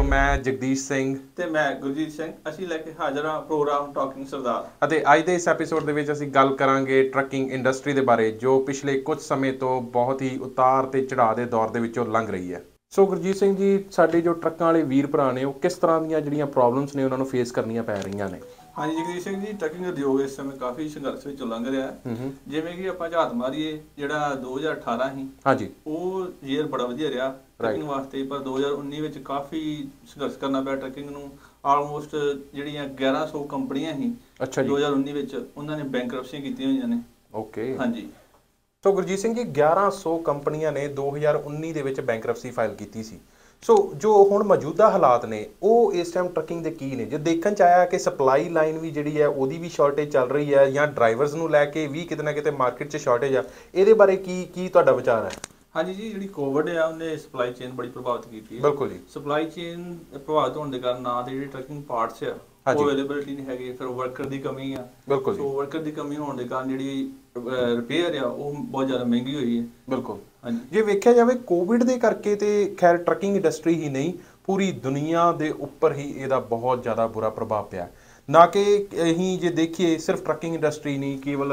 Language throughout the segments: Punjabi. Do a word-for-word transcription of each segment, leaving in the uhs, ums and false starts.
मैं जगदीश सिंह ਤੇ ਮੈਂ ਗੁਰਜੀਤ ਸਿੰਘ ਅਸੀਂ ਲੈ ਕੇ ਹਾਜ਼ਰ ਹਾਂ ਪ੍ਰੋਗਰਾਮ ਟਾਕਿੰਗ ਸਰਦਾਰ। ਅਤੇ ਅੱਜ ਦੇ ਇਸ ਐਪੀਸੋਡ ਦੇ ਵਿੱਚ ਅਸੀਂ ਗੱਲ ਕਰਾਂਗੇ ਟਰੱਕਿੰਗ ਇੰਡਸਟਰੀ ਦੇ ਬਾਰੇ, ਜੋ ਪਿਛਲੇ ਕੁਝ ਸਮੇਂ ਤੋਂ ਬਹੁਤ ਹੀ ਉਤਾਰ ਤੇ ਚੜਾਅ ਦੇ ਦੌਰ ਦੇ ਵਿੱਚੋਂ ਲੰਘ ਰਹੀ ਹੈ। ਸੋ ਗੁਰਜੀਤ ਸਿੰਘ ਜੀ, ਸਾਡੇ ਜੋ ਟਰੱਕਾਂ ਵਾਲੇ ਵੀਰ ਭਰਾ ਨੇ, ਉਹ ਕਿਸ ਤਰ੍ਹਾਂ ਦੀਆਂ ਜਿਹੜੀਆਂ ਪ੍ਰੋਬਲਮਸ ਨੇ ਉਹਨਾਂ ਨੂੰ ਫੇਸ ਕਰਨੀਆਂ ਪੈ ਰਹੀਆਂ ਨੇ? ਹਾਂਜੀ ਜਗਦੀਸ਼ ਸਿੰਘ ਜੀ, ਟਰੱਕਿੰਗ ਉਦਯੋਗ ਇਸ ਸਮੇਂ ਕਾਫੀ ਸੰਘਰਸ਼ ਵਿੱਚੋਂ ਲੰਘ ਰਿਹਾ ਹੈ। ਜਿਵੇਂ ਕਿ ਆਪਾਂ ਝਾਤ ਮਾਰੀਏ, ਜਿਹੜਾ ਦੋ ਹਜ਼ਾਰ ਅਠਾਰਾਂ ਸੀ ਹਾਂਜੀ ਉਹ ਈਅਰ ਬੜਾ ਵਧੀਆ ਰਿਹਾ ਟਰੱਕਿੰਗ ਵਾਸਤੇ, ਪਰ ਦੋ ਹਜ਼ਾਰ ਉੱਨੀ ਵਿੱਚ ਕਾਫੀ ਸੰਘਰਸ਼ ਕਰਨਾ ਪਿਆ ਟਰੱਕਿੰਗ ਨੂੰ। ਆਲਮੋਸਟ ਜਿਹੜੀਆਂ ਗਿਆਰਾਂ ਸੌ ਕੰਪਨੀਆਂ ਸੀ ਅੱਛਾ ਜੀ ਦੋ ਹਜ਼ਾਰ ਉੱਨੀ ਵਿੱਚ, ਉਹਨਾਂ ਨੇ ਬੈਂਕਰਪਸੀਆਂ ਕੀਤੀਆਂ ਹੋਈਆਂ ਨੇ। ਓਕੇ ਹਾਂਜੀ। ਸੋ ਗੁਰਜੀਤ ਸਿੰਘ ਜੀ, ਗਿਆਰਾਂ ਸੌ ਕੰਪਨੀਆਂ ਨੇ ਦੋ ਹਜ਼ਾਰ ਉੱਨੀ ਦੇ ਵਿੱਚ ਬੈਂਕਰਪਸੀ ਫਾਈਲ ਕੀਤੀ ਸੀ। ਸੋ ਜੋ ਹੁਣ ਮੌਜੂਦਾ ਹਾਲਾਤ ਨੇ ਉਹ ਇਸ ਟਾਈਮ ਟਰੱਕਿੰਗ ਦੇ ਕੀ ਨੇ? ਜੇ ਦੇਖਣ 'ਚ ਆਇਆ ਕਿ ਸਪਲਾਈ ਲਾਈਨ ਵੀ ਜਿਹੜੀ ਹੈ ਉਹਦੀ ਵੀ ਸ਼ਾਰਟੇਜ ਚੱਲ ਰਹੀ ਹੈ, ਜਾਂ ਡਰਾਈਵਰਸ ਨੂੰ ਲੈ ਕੇ ਵੀ ਕਿਤੇ ਨਾ ਕਿਤੇ ਮਾਰਕੀਟ 'ਚ ਸ਼ਾਰਟੇਜ ਆ, ਇਹਦੇ ਬਾਰੇ ਕੀ ਕੀ ਤੁਹਾਡਾ ਵਿਚਾਰ ਹੈ? ਹਾਂਜੀ ਜੀ, ਜਿਹੜੀ ਕੋਵਿਡ ਆ ਉਹਨੇ ਸਪਲਾਈ ਚੇਨ ਬੜੀ ਪ੍ਰਭਾਵਿਤ ਕੀਤੀ ਹੈ। ਬਿਲਕੁਲ ਜੀ। ਸਪਲਾਈ ਚੇਨ ਪ੍ਰਭਾਵਿਤ ਹੋਣ ਦੇ ਕਾਰਨ ਨਾ ਤੇ ਜਿਹੜੇ ਟਰੱਕਿੰਗ ਪਾਰਟਸ ਆ ਉਹ ਅਵੇਲੇਬਿਲਿਟੀ ਨਹੀਂ ਹੈਗੀ, ਫਿਰ ਵਰਕਰ ਦੀ ਕਮੀ ਆ। ਬਿਲਕੁਲ। ਸੋ ਵਰਕਰ ਦੀ ਕਮੀ ਹੋਣ ਦੇ ਕਾਰਨ ਜਿਹੜੀ ਰਿਪੇਅਰ ਆ ਉਹ ਬਹੁਤ ਜ਼ਿਆਦਾ ਮਹਿੰਗੀ ਹੋਈ ਹੈ। ਬਿਲਕੁਲ। ਹਾਂਜੀ। ਜੇ ਵੇਖਿਆ ਜਾਵੇ ਕੋਵਿਡ ਦੇ ਕਰਕੇ ਤੇ ਖੈਰ ਟਰੱਕਿੰਗ ਇੰਡਸਟਰੀ ਹੀ ਨਹੀਂ, ਪੂਰੀ ਦੁਨੀਆ ਦੇ ਉੱਪਰ ਹੀ ਇਹਦਾ ਬਹੁਤ ਜ਼ਿਆਦਾ ਬੁਰਾ ਪ੍ਰਭਾਵ ਪਿਆ। ਨਾ ਕਿ ਅਸੀਂ ਜੇ ਦੇਖੀਏ ਸਿਰਫ ਟਰੱਕਿੰਗ ਇੰਡਸਟਰੀ ਨਹੀਂ, ਕੇਵਲ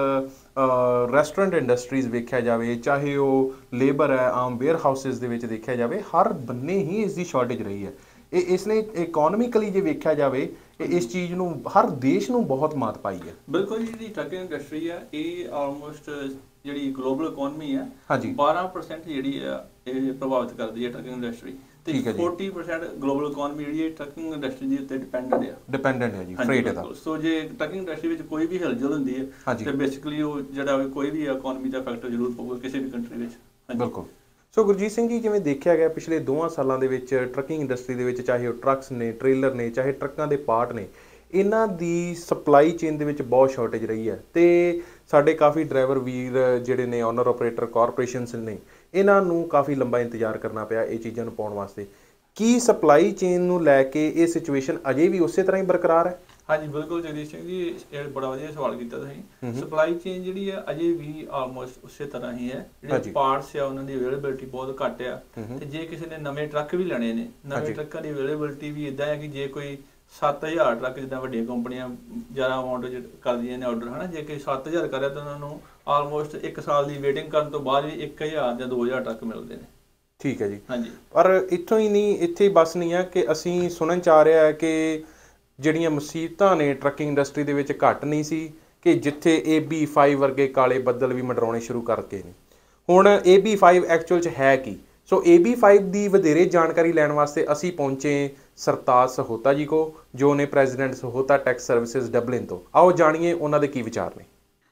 ਰੈਸਟੋਰੈਂਟ ਇੰਡਸਟਰੀਜ਼ ਵੇਖਿਆ ਜਾਵੇ, ਚਾਹੇ ਉਹ ਲੇਬਰ ਹੈ, ਆਮ ਵੇਅਰ ਹਾਊਸਿਸ ਦੇ ਵਿੱਚ ਦੇਖਿਆ ਜਾਵੇ, ਹਰ ਬੰਨੇ ਹੀ ਇਸ ਦੀ ਸ਼ਾਰਟੇਜ ਰਹੀ ਹੈ। ਇਹ ਇਸ ਨੇ ਇਕੋਨੋਮਿਕਲੀ ਜੇ ਵੇਖਿਆ ਜਾਵੇ, ਇਸ ਚੀਜ਼ ਨੂੰ ਹਰ ਦੇਸ਼ ਨੂੰ ਬਹੁਤ ਮਾਤ ਪਾਈ ਹੈ। ਬਿਲਕੁਲ ਜੀ, ਜਿਹੜੀ ਟਰੱਕਿੰਗ ਇੰਡਸਟਰੀ ਆ ਇਹ ਆਲਮੋਸਟ ਜਿਹੜੀ ਗਲੋਬਲ ਇਕੋਨਮੀ ਆ ਹਾਂਜੀ ਬਾਰਾਂ ਪਰਸੈਂਟ ਜਿਹੜੀ ਆ ਇਹ ਪ੍ਰਭਾਵਿਤ ਕਰਦੀ ਹੈ ਟਰੱਕਿੰਗ ਇੰਡਸਟਰੀ। ਤੇ ਚਾਲੀ ਪਰਸੈਂਟ ਗਲੋਬਲ ਇਕੋਨਮੀ ਜਿਹੜੀ ਹੈ ਟਰੱਕਿੰਗ ਇੰਡਸਟਰੀ ਦੇ ਉੱਤੇ ਡਿਪੈਂਡੈਂਟ ਆ ਡਿਪੈਂਡੈਂਟ ਹੈ ਜੀ ਫਰੇਟ ਦਾ। ਸੋ ਜੇ ਟਰੱਕਿੰਗ ਇੰਡਸਟਰੀ ਵਿੱਚ ਕੋਈ ਵੀ ਹਿਲਜੁਲ ਹੁੰਦੀ ਹੈ ਤੇ ਬੇਸਿਕਲੀ ਉਹ ਜਿਹੜਾ ਕੋਈ ਵੀ ਇਕੋਨਮੀ ਦਾ ਫੈਕਟਰ ਜ਼ਰੂਰ ਪਊਗਾ ਕਿਸੇ ਵੀ ਕੰਟਰੀ ਵਿੱਚ। ਬਿਲਕੁਲ। ਸੋ ਗੁਰਜੀਤ ਸਿੰਘ ਜੀ, ਜਿਵੇਂ ਦੇਖਿਆ ਗਿਆ ਪਿਛਲੇ ਦੋਵਾਂ ਸਾਲਾਂ ਦੇ ਵਿੱਚ ਟਰੱਕਿੰਗ ਇੰਡਸਟਰੀ ਦੇ ਵਿੱਚ, ਚਾਹੇ ਉਹ ਟਰੱਕਸ ਨੇ, ਟ੍ਰੇਲਰ ਨੇ, ਚਾਹੇ ਟਰੱਕਾਂ ਦੇ ਪਾਰਟ ਨੇ, ਇਹਨਾਂ ਦੀ ਸਪਲਾਈ ਚੇਨ ਦੇ ਵਿੱਚ ਬਹੁਤ ਸ਼ਾਰਟੇਜ ਰਹੀ ਹੈ। ਤੇ ਸਾਡੇ ਕਾਫੀ ਡਰਾਈਵਰ ਵੀਰ ਜਿਹੜੇ ਨੇ, ਓਨਰ ਆਪਰੇਟਰ ਕਾਰਪੋਰੇਸ਼ਨਸ ਨੇ, ਇਹਨਾਂ ਨੂੰ ਕਾਫੀ ਲੰਬਾ ਇੰਤਜ਼ਾਰ ਕਰਨਾ ਪਿਆ ਇਹ ਚੀਜ਼ਾਂ ਨੂੰ ਪਾਉਣ ਵਾਸਤੇ। ਕੀ ਸਪਲਾਈ ਚੇਨ ਨੂੰ ਲੈ ਕੇ ਇਹ ਸਿਚੁਏਸ਼ਨ ਅਜੇ ਵੀ ਉਸੇ ਤਰ੍ਹਾਂ ਹੀ ਬਰਕਰਾਰ ਹੈ? ਹਾਂਜੀ ਬਿਲਕੁਲ ਜਗਦੀਸ਼ ਸਿੰਘ ਜੀ, ਇਹ ਬੜਾ ਵਧੀਆ ਸਵਾਲ ਕੀਤਾ ਤੁਸੀਂ। ਸਪਲਾਈ ਚੇਨ ਜਿਹੜੀ ਆ ਅਜੇ ਵੀ ਆਲਮੋਸਟ ਉਸੇ ਤਰ੍ਹਾਂ ਹੀ ਹੈ। ਜਿਹੜੇ ਪਾਰਟਸ ਆ ਉਹਨਾਂ ਦੀ ਅਵੇਲੇਬਿਲਿਟੀ ਬਹੁਤ ਘੱਟ ਆ। ਤੇ ਜੇ ਕਿਸੇ ਨੇ ਨਵੇਂ ਟਰੱਕ ਵੀ ਲੈਣੇ ਨੇ, ਨਵੇਂ ਟਰੱਕਾਂ ਦੀ ਅਵੇਲੇਬਿਲਿਟੀ ਵੀ ਇਦਾਂ ਹੈ ਕਿ ਜੇ ਕੋਈ ਸੱਤ ਹਜ਼ਾਰ ਟਰੱਕ, ਜਿੱਦਾਂ ਵੱਡੀਆਂ ਕੰਪਨੀਆਂ ਜ਼ਿਆਦਾ ਅਮਾਊਂਟ ਕਰਦੀਆਂ ਨੇ ਆਰਡਰ, ਹੈ ਨਾ, ਜੇ ਕੋਈ ਸੱਤ ਹਜ਼ਾਰ ਕਰਿਆ ਤਾਂ ਉਹਨਾਂ ਨੂੰ ਆਲਮੋਸਟ ਇੱਕ ਸਾਲ ਦੀ ਵੇਟਿੰਗ ਕਰਨ ਤੋਂ ਬਾਅਦ ਵੀ ਇੱਕ ਹਜ਼ਾਰ ਜਾਂ ਦੋ ਹਜ਼ਾਰ ਟਰੱਕ ਮਿਲਦੇ ਨੇ। ਠੀਕ ਹੈ ਜੀ। ਹਾਂਜੀ। ਪਰ ਇੱਥੋਂ ਹੀ ਨਹੀਂ, ਇੱਥੇ ਬਸ ਨਹੀਂ ਆ ਕਿ ਅਸੀਂ ਸੁਣਨ 'ਚ ਆ ਰਿਹਾ ਹੈ ਕਿ ਜਿਹੜੀਆਂ ਮੁਸੀਬਤਾਂ ਨੇ ਟਰੱਕਿੰਗ ਇੰਡਸਟਰੀ ਦੇ ਵਿੱਚ ਘੱਟ ਨਹੀਂ ਸੀ, ਕਿ ਜਿੱਥੇ ਏ ਬੀ ਫਾਈਵ ਵਰਗੇ ਕਾਲੇ ਬੱਦਲ ਵੀ ਮੰਡਰਾਉਣੇ ਸ਼ੁਰੂ ਕਰਕੇ ਨੇ। ਹੁਣ ਏ ਬੀ ਫਾਈਵ ਐਕਚੁਅਲ 'ਚ ਹੈ ਕੀ? ਸੋ ਏ ਬੀ ਫਾਈਵ ਦੀ ਵਧੇਰੇ ਜਾਣਕਾਰੀ ਲੈਣ ਵਾਸਤੇ ਅਸੀਂ ਪਹੁੰਚੇ ਸਰਤਾਜ ਸਹੋਤਾ ਜੀ ਕੋ, ਜੋ ਨੇ president Sahota tax services Dublin ਤੋਂ। ਆਓ ਜਾਣੀਏ ਉਹਨਾਂ ਦੇ ਕੀ ਵਿਚਾਰ ਨੇ।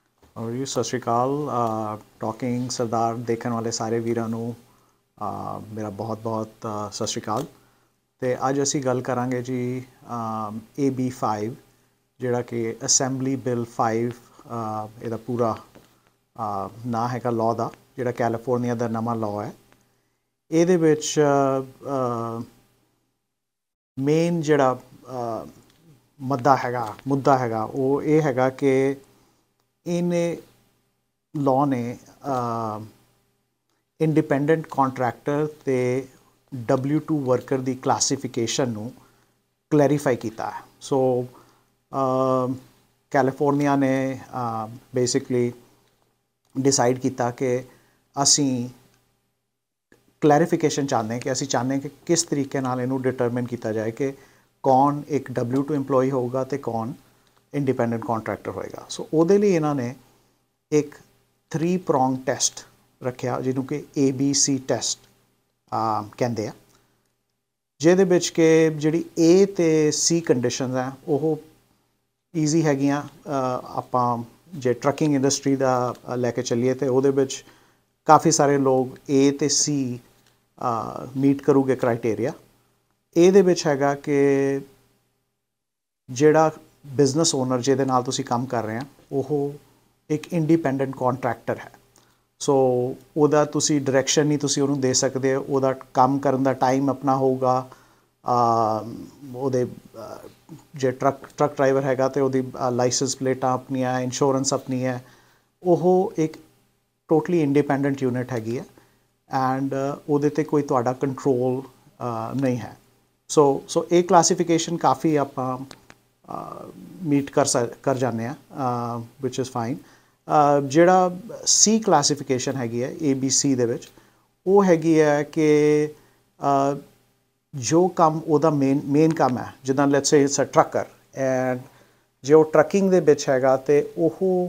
ਜੀ ਸਤਿ ਸ਼੍ਰੀ ਅਕਾਲ। ਟਾਕਿੰਗ ਸਰਦਾਰ ਦੇਖਣ ਵਾਲੇ ਸਾਰੇ ਵੀਰਾਂ ਨੂੰ ਮੇਰਾ ਬਹੁਤ ਬਹੁਤ ਸਤਿ ਸ਼੍ਰੀ ਅਕਾਲ। ਅਤੇ ਅੱਜ ਅਸੀਂ ਗੱਲ ਕਰਾਂਗੇ ਜੀ ਏ ਬੀ ਫਾਈਵ, ਜਿਹੜਾ ਕਿ ਅਸੈਂਬਲੀ ਬਿੱਲ ਫਾਈਵ ਇਹਦਾ ਪੂਰਾ ਨਾਂ ਹੈਗਾ ਲਾਅ ਦਾ, ਜਿਹੜਾ ਕੈਲੀਫੋਰਨੀਆ ਦਾ ਨਵਾਂ ਲਾਅ ਹੈ। ਇਹਦੇ ਵਿੱਚ ਮੇਨ ਜਿਹੜਾ ਮੁੱਦਾ ਹੈਗਾ ਮੁੱਦਾ ਹੈਗਾ ਉਹ ਇਹ ਹੈਗਾ ਕਿ ਇਹਨੇ ਲਾਅ ਨੇ ਇੰਡੀਪੈਂਡੈਂਟ ਕਾਂਟਰੈਕਟਰ ਅਤੇ ਡਬਲਿਊ ਟੂ ਵਰਕਰ ਦੀ ਕਲਾਸੀਫਿਕੇਸ਼ਨ ਨੂੰ ਕਲੈਰੀਫਾਈ ਕੀਤਾ ਹੈ। ਸੋ ਕੈਲੀਫੋਰਨੀਆ ਨੇ ਬੇਸਿਕਲੀ ਡਿਸਾਈਡ ਕੀਤਾ ਕਿ ਅਸੀਂ ਕਲੈਰੀਫਿਕੇਸ਼ਨ ਚਾਹੁੰਦੇ ਹਾਂ, ਕਿ ਅਸੀਂ ਚਾਹੁੰਦੇ ਹਾਂ ਕਿ ਕਿਸ ਤਰੀਕੇ ਨਾਲ ਇਹਨੂੰ ਡਿਟਰਮਿਨ ਕੀਤਾ ਜਾਏ ਕਿ ਕੌਣ ਇੱਕ ਡਬਲਿਊ ਟੂ ਇੰਪਲੋਈ ਹੋਊਗਾ ਅਤੇ ਕੌਣ ਇੰਡੀਪੈਂਡੈਂਟ ਕਾਂਟਰੈਕਟਰ ਹੋਏਗਾ। ਸੋ ਉਹਦੇ ਲਈ ਇਹਨਾਂ ਨੇ ਇੱਕ ਥਰੀ ਪ੍ਰੋਂਗ ਟੈਸਟ ਰੱਖਿਆ, ਜਿਹਨੂੰ ਕਿ ਏ ਬੀ ਸੀ ਟੈਸਟ ਕਹਿੰਦੇ ਆ, ਜਿਹਦੇ ਵਿੱਚ ਕਿ ਜਿਹੜੀ ਏ ਅਤੇ ਸੀ ਕੰਡੀਸ਼ਨਸ ਹੈ ਉਹ ਈਜ਼ੀ ਹੈਗੀਆਂ। ਆਪਾਂ ਜੇ ਟਰੱਕਿੰਗ ਇੰਡਸਟਰੀ ਦਾ ਲੈ ਕੇ ਚੱਲੀਏ ਤਾਂ ਉਹਦੇ ਵਿੱਚ ਕਾਫੀ ਸਾਰੇ ਲੋਕ ਏ ਅਤੇ ਸੀ ਮੀਟ ਕਰੂਗੇ ਕ੍ਰਾਈਟੇਰੀਆ। ਇਹਦੇ ਵਿੱਚ ਹੈਗਾ ਕਿ ਜਿਹੜਾ ਬਿਜ਼ਨਸ ਓਨਰ ਜਿਹਦੇ ਨਾਲ ਤੁਸੀਂ ਕੰਮ ਕਰ ਰਹੇ ਆ ਉਹ ਇੱਕ ਇੰਡੀਪੈਂਡੈਂਟ ਕਾਂਟਰੈਕਟਰ ਹੈ। ਸੋ ਉਹਦਾ ਤੁਸੀਂ ਡਾਇਰੈਕਸ਼ਨ ਨਹੀਂ ਤੁਸੀਂ ਉਹਨੂੰ ਦੇ ਸਕਦੇ, ਉਹਦਾ ਕੰਮ ਕਰਨ ਦਾ ਟਾਈਮ ਆਪਣਾ ਹੋਊਗਾ। ਉਹਦੇ ਜੇ ਟਰੱਕ ਟਰੱਕ ਡਰਾਈਵਰ ਹੈਗਾ ਅਤੇ ਉਹਦੀ ਲਾਈਸੈਂਸ ਪਲੇਟਾਂ ਆਪਣੀਆਂ, ਇੰਸ਼ੋਰੈਂਸ ਆਪਣੀ ਹੈ। ਉਹ ਇੱਕ ਟੋਟਲੀ ਇੰਡੀਪੈਂਡੈਂਟ ਯੂਨਿਟ ਹੈਗੀ ਹੈ ਐਂਡ ਉਹਦੇ 'ਤੇ ਕੋਈ ਤੁਹਾਡਾ ਕੰਟਰੋਲ ਨਹੀਂ ਹੈ। ਸੋ ਸੋ ਇਹ ਕਲਾਸੀਫਿਕੇਸ਼ਨ ਕਾਫੀ ਆਪਾਂ ਮੀਟ ਕਰ ਸਕ ਕਰ ਜਾਂਦੇ ਆ ਵਿਚ ਇਜ਼ ਫਾਈਨ। ਜਿਹੜਾ ਸੀ ਕਲਾਸੀਫਿਕੇਸ਼ਨ ਹੈਗੀ ਹੈ ਏ ਬੀ ਸੀ ਦੇ ਵਿੱਚ, ਉਹ ਹੈਗੀ ਹੈ ਕਿ ਜੋ ਕੰਮ ਉਹਦਾ ਮੇਨ ਮੇਨ ਕੰਮ ਹੈ, ਜਿੱਦਾਂ let's say it's a trucker, and ਜੇ ਉਹ ਟਰੱਕਿੰਗ ਦੇ ਵਿੱਚ ਹੈਗਾ ਅਤੇ ਉਹ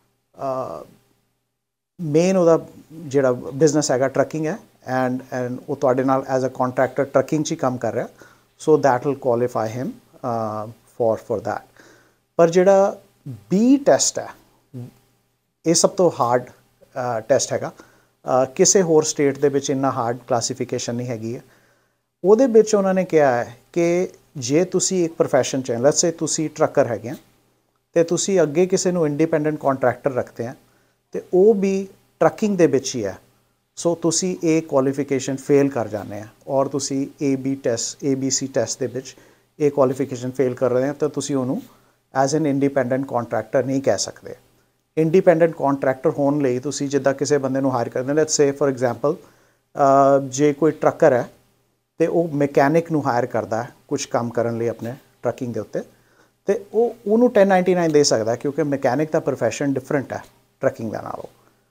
ਮੇਨ ਉਹਦਾ ਜਿਹੜਾ ਬਿਜ਼ਨਸ ਹੈਗਾ ਟਰੱਕਿੰਗ ਹੈ, ਐਂਡ ਐਂਡ ਉਹ ਤੁਹਾਡੇ ਨਾਲ ਐਜ਼ ਅ ਕੰਟਰੈਕਟਰ ਟਰੱਕਿੰਗ 'ਚ ਹੀ ਕੰਮ ਕਰ ਰਿਹਾ, so that will qualify him for for that. पर ਜਿਹੜਾ ਬੀ ਟੈਸਟ ਹੈ, ਇਹ ਸਭ ਤੋਂ ਹਾਰਡ ਟੈਸਟ ਹੈਗਾ। ਕਿਸੇ ਹੋਰ ਸਟੇਟ ਦੇ ਵਿੱਚ ਇੰਨਾ ਹਾਰਡ ਕਲਾਸੀਫਿਕੇਸ਼ਨ ਨਹੀਂ ਹੈਗੀ ਹੈ। ਉਹਦੇ ਵਿੱਚ ਉਹਨਾਂ ਨੇ ਕਿਹਾ ਹੈ ਕਿ ਜੇ ਤੁਸੀਂ ਇੱਕ ਪ੍ਰੋਫੈਸ਼ਨ 'ਚ, ਲੈਟਸ ਸੇ ਤੁਸੀਂ ਟਰੱਕਰ ਹੈਗੇ ਆ ਅਤੇ ਤੁਸੀਂ ਅੱਗੇ ਕਿਸੇ ਨੂੰ ਇੰਡੀਪੈਂਡੈਂਟ ਕੰਟਰੈਕਟਰ ਰੱਖਦੇ ਆ ਅਤੇ ਉਹ ਵੀ ਟਰੱਕਿੰਗ ਦੇ ਵਿੱਚ ਹੀ ਹੈ, ਸੋ ਤੁਸੀਂ ਇਹ ਕੁਆਲੀਫਿਕੇਸ਼ਨ ਫੇਲ ਕਰ ਜਾਂਦੇ ਆ ਔਰ ਤੁਸੀਂ A B test A B C test ਦੇ ਵਿੱਚ ਇਹ ਕੁਆਲੀਫਿਕੇਸ਼ਨ ਫੇਲ ਕਰ ਰਹੇ ਆ ਤਾਂ ਤੁਸੀਂ ਉਹਨੂੰ ਐਜ਼ ਐਨ ਇੰਡੀਪੈਂਡੈਂਟ ਕੰਟਰੈਕਟਰ ਨਹੀਂ ਕਹਿ ਸਕਦੇ। ਇੰਡੀਪੈਂਡੈਂਟ ਕੰਟਰੈਕਟਰ ਹੋਣ ਲਈ ਤੁਸੀਂ ਜਿੱਦਾਂ ਕਿਸੇ ਬੰਦੇ ਨੂੰ ਹਾਇਰ ਕਰਦੇ, ਲੈਟਸ ਸੇ ਫੋਰ ਐਗਜ਼ਾਮਪਲ ਜੇ ਕੋਈ ਟਰੱਕਰ ਹੈ ਅਤੇ ਉਹ ਮਕੈਨਿਕ ਨੂੰ ਹਾਇਰ ਕਰਦਾ ਹੈ ਕੁਛ ਕੰਮ ਕਰਨ ਲਈ ਆਪਣੇ ਟਰੱਕਿੰਗ ਦੇ ਉੱਤੇ, ਅਤੇ ਉਹ ਉਹਨੂੰ ਟੈਨ ਨਾਈਨਟੀ ਨਾਈਨ ਦੇ ਸਕਦਾ ਕਿਉਂਕਿ ਮਕੈਨਿਕ ਦਾ ਪ੍ਰੋਫੈਸ਼ਨ ਡਿਫਰੈਂਟ ਹੈ ਟਰੱਕਿੰਗ ਦਾ ਨਾਲੋਂ।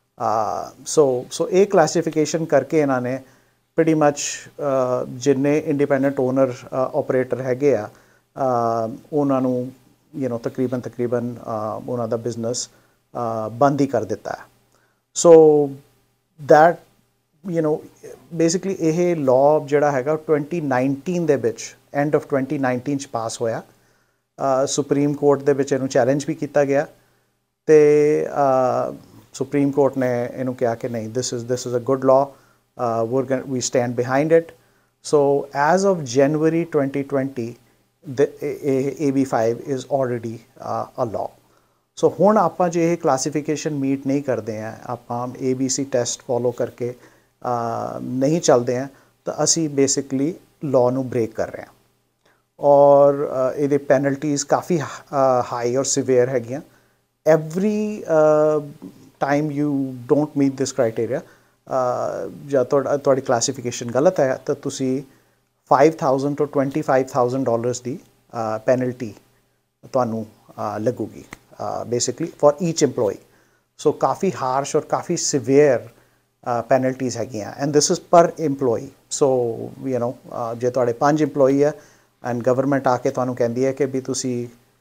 ਸੋ ਸੋ ਇਹ ਕਲਾਸੀਫਿਕੇਸ਼ਨ ਕਰਕੇ ਇਹਨਾਂ ਨੇ pretty much ਜਿੰਨੇ ਇੰਡੀਪੈਂਡੈਂਟ ਓਨਰ ਓਪਰੇਟਰ ਹੈਗੇ ਆ ਉਹਨਾਂ ਨੂੰ ਯੂ ਨੋ ਤਕਰੀਬਨ ਤਕਰੀਬਨ ਉਹਨਾਂ ਦਾ ਬਿਜ਼ਨਸ ਬੰਦ ਹੀ ਕਰ ਦਿੱਤਾ ਹੈ। So that you know basically ਇਹ ਲਾਅ ਜਿਹੜਾ ਹੈਗਾ ਟਵੈਂਟੀ ਨਾਈਨਟੀਨ ਦੇ ਵਿੱਚ, ਐਂਡ ਆਫ ਟਵੈਂਟੀ ਨਾਈਨਟੀਨ 'ਚ ਪਾਸ ਹੋਇਆ। ਸੁਪਰੀਮ ਕੋਰਟ ਦੇ ਵਿੱਚ ਇਹਨੂੰ ਚੈਲੰਜ ਵੀ ਕੀਤਾ ਗਿਆ ਅਤੇ ਸੁਪਰੀਮ ਕੋਰਟ ਨੇ ਇਹਨੂੰ ਕਿਹਾ ਕਿ ਨਹੀਂ, this is this is a good law, we're going we stand behind it. So as of January twenty twenty, the A B five is already uh, a law. So ਹੁਣ ਆਪਾਂ ਜੇ ਇਹ ਕਲਾਸੀਫਿਕੇਸ਼ਨ ਮੀਟ ਨਹੀਂ ਕਰਦੇ ਆ, ਆਪਾਂ A B C test follow ਕਰਕੇ ਨਹੀਂ ਚੱਲਦੇ ਆ, ਤਾਂ ਅਸੀਂ ਬੇਸਿਕਲੀ ਲਾਅ ਨੂੰ ਬ੍ਰੇਕ ਕਰ ਰਹੇ ਹਾਂ ਔਰ ਇਹਦੇ ਪੈਨਲਟੀਜ਼ ਕਾਫੀ ਹਾਈ ਔਰ ਸਿਵੀਅਰ ਹੈਗੀਆਂ। Every time you don't meet this criteria ਜਾਂ ਤੁਹਾਡਾ ਤੁਹਾਡੀ ਕਲਾਸੀਫਿਕੇਸ਼ਨ ਗਲਤ ਹੈ ਤਾਂ ਤੁਸੀਂ ਫਾਈਵ ਥਾਊਜ਼ੈਂਡ ਤੋਂ ਟਵੈਂਟੀ ਫਾਈਵ ਥਾਊਜ਼ੈਂਡ ਡਾਲਰਸ ਦੀ ਪੈਨਲਟੀ ਤੁਹਾਨੂੰ ਲੱਗੂਗੀ basically for each EMPLOYee। So ਕਾਫੀ ਹਾਰਸ਼ ਔਰ ਕਾਫੀ ਸਿਵੀਅਰ ਪੈਨਲਟੀਜ਼ ਹੈਗੀਆਂ, and this is per EMPLOYee। So you know ਜੇ ਤੁਹਾਡੇ ਪੰਜ EMPLOYee ਹੈ ਐਂਡ ਗਵਰਨਮੈਂਟ ਆ ਕੇ ਤੁਹਾਨੂੰ ਕਹਿੰਦੀ ਹੈ ਕਿ ਵੀ ਤੁਸੀਂ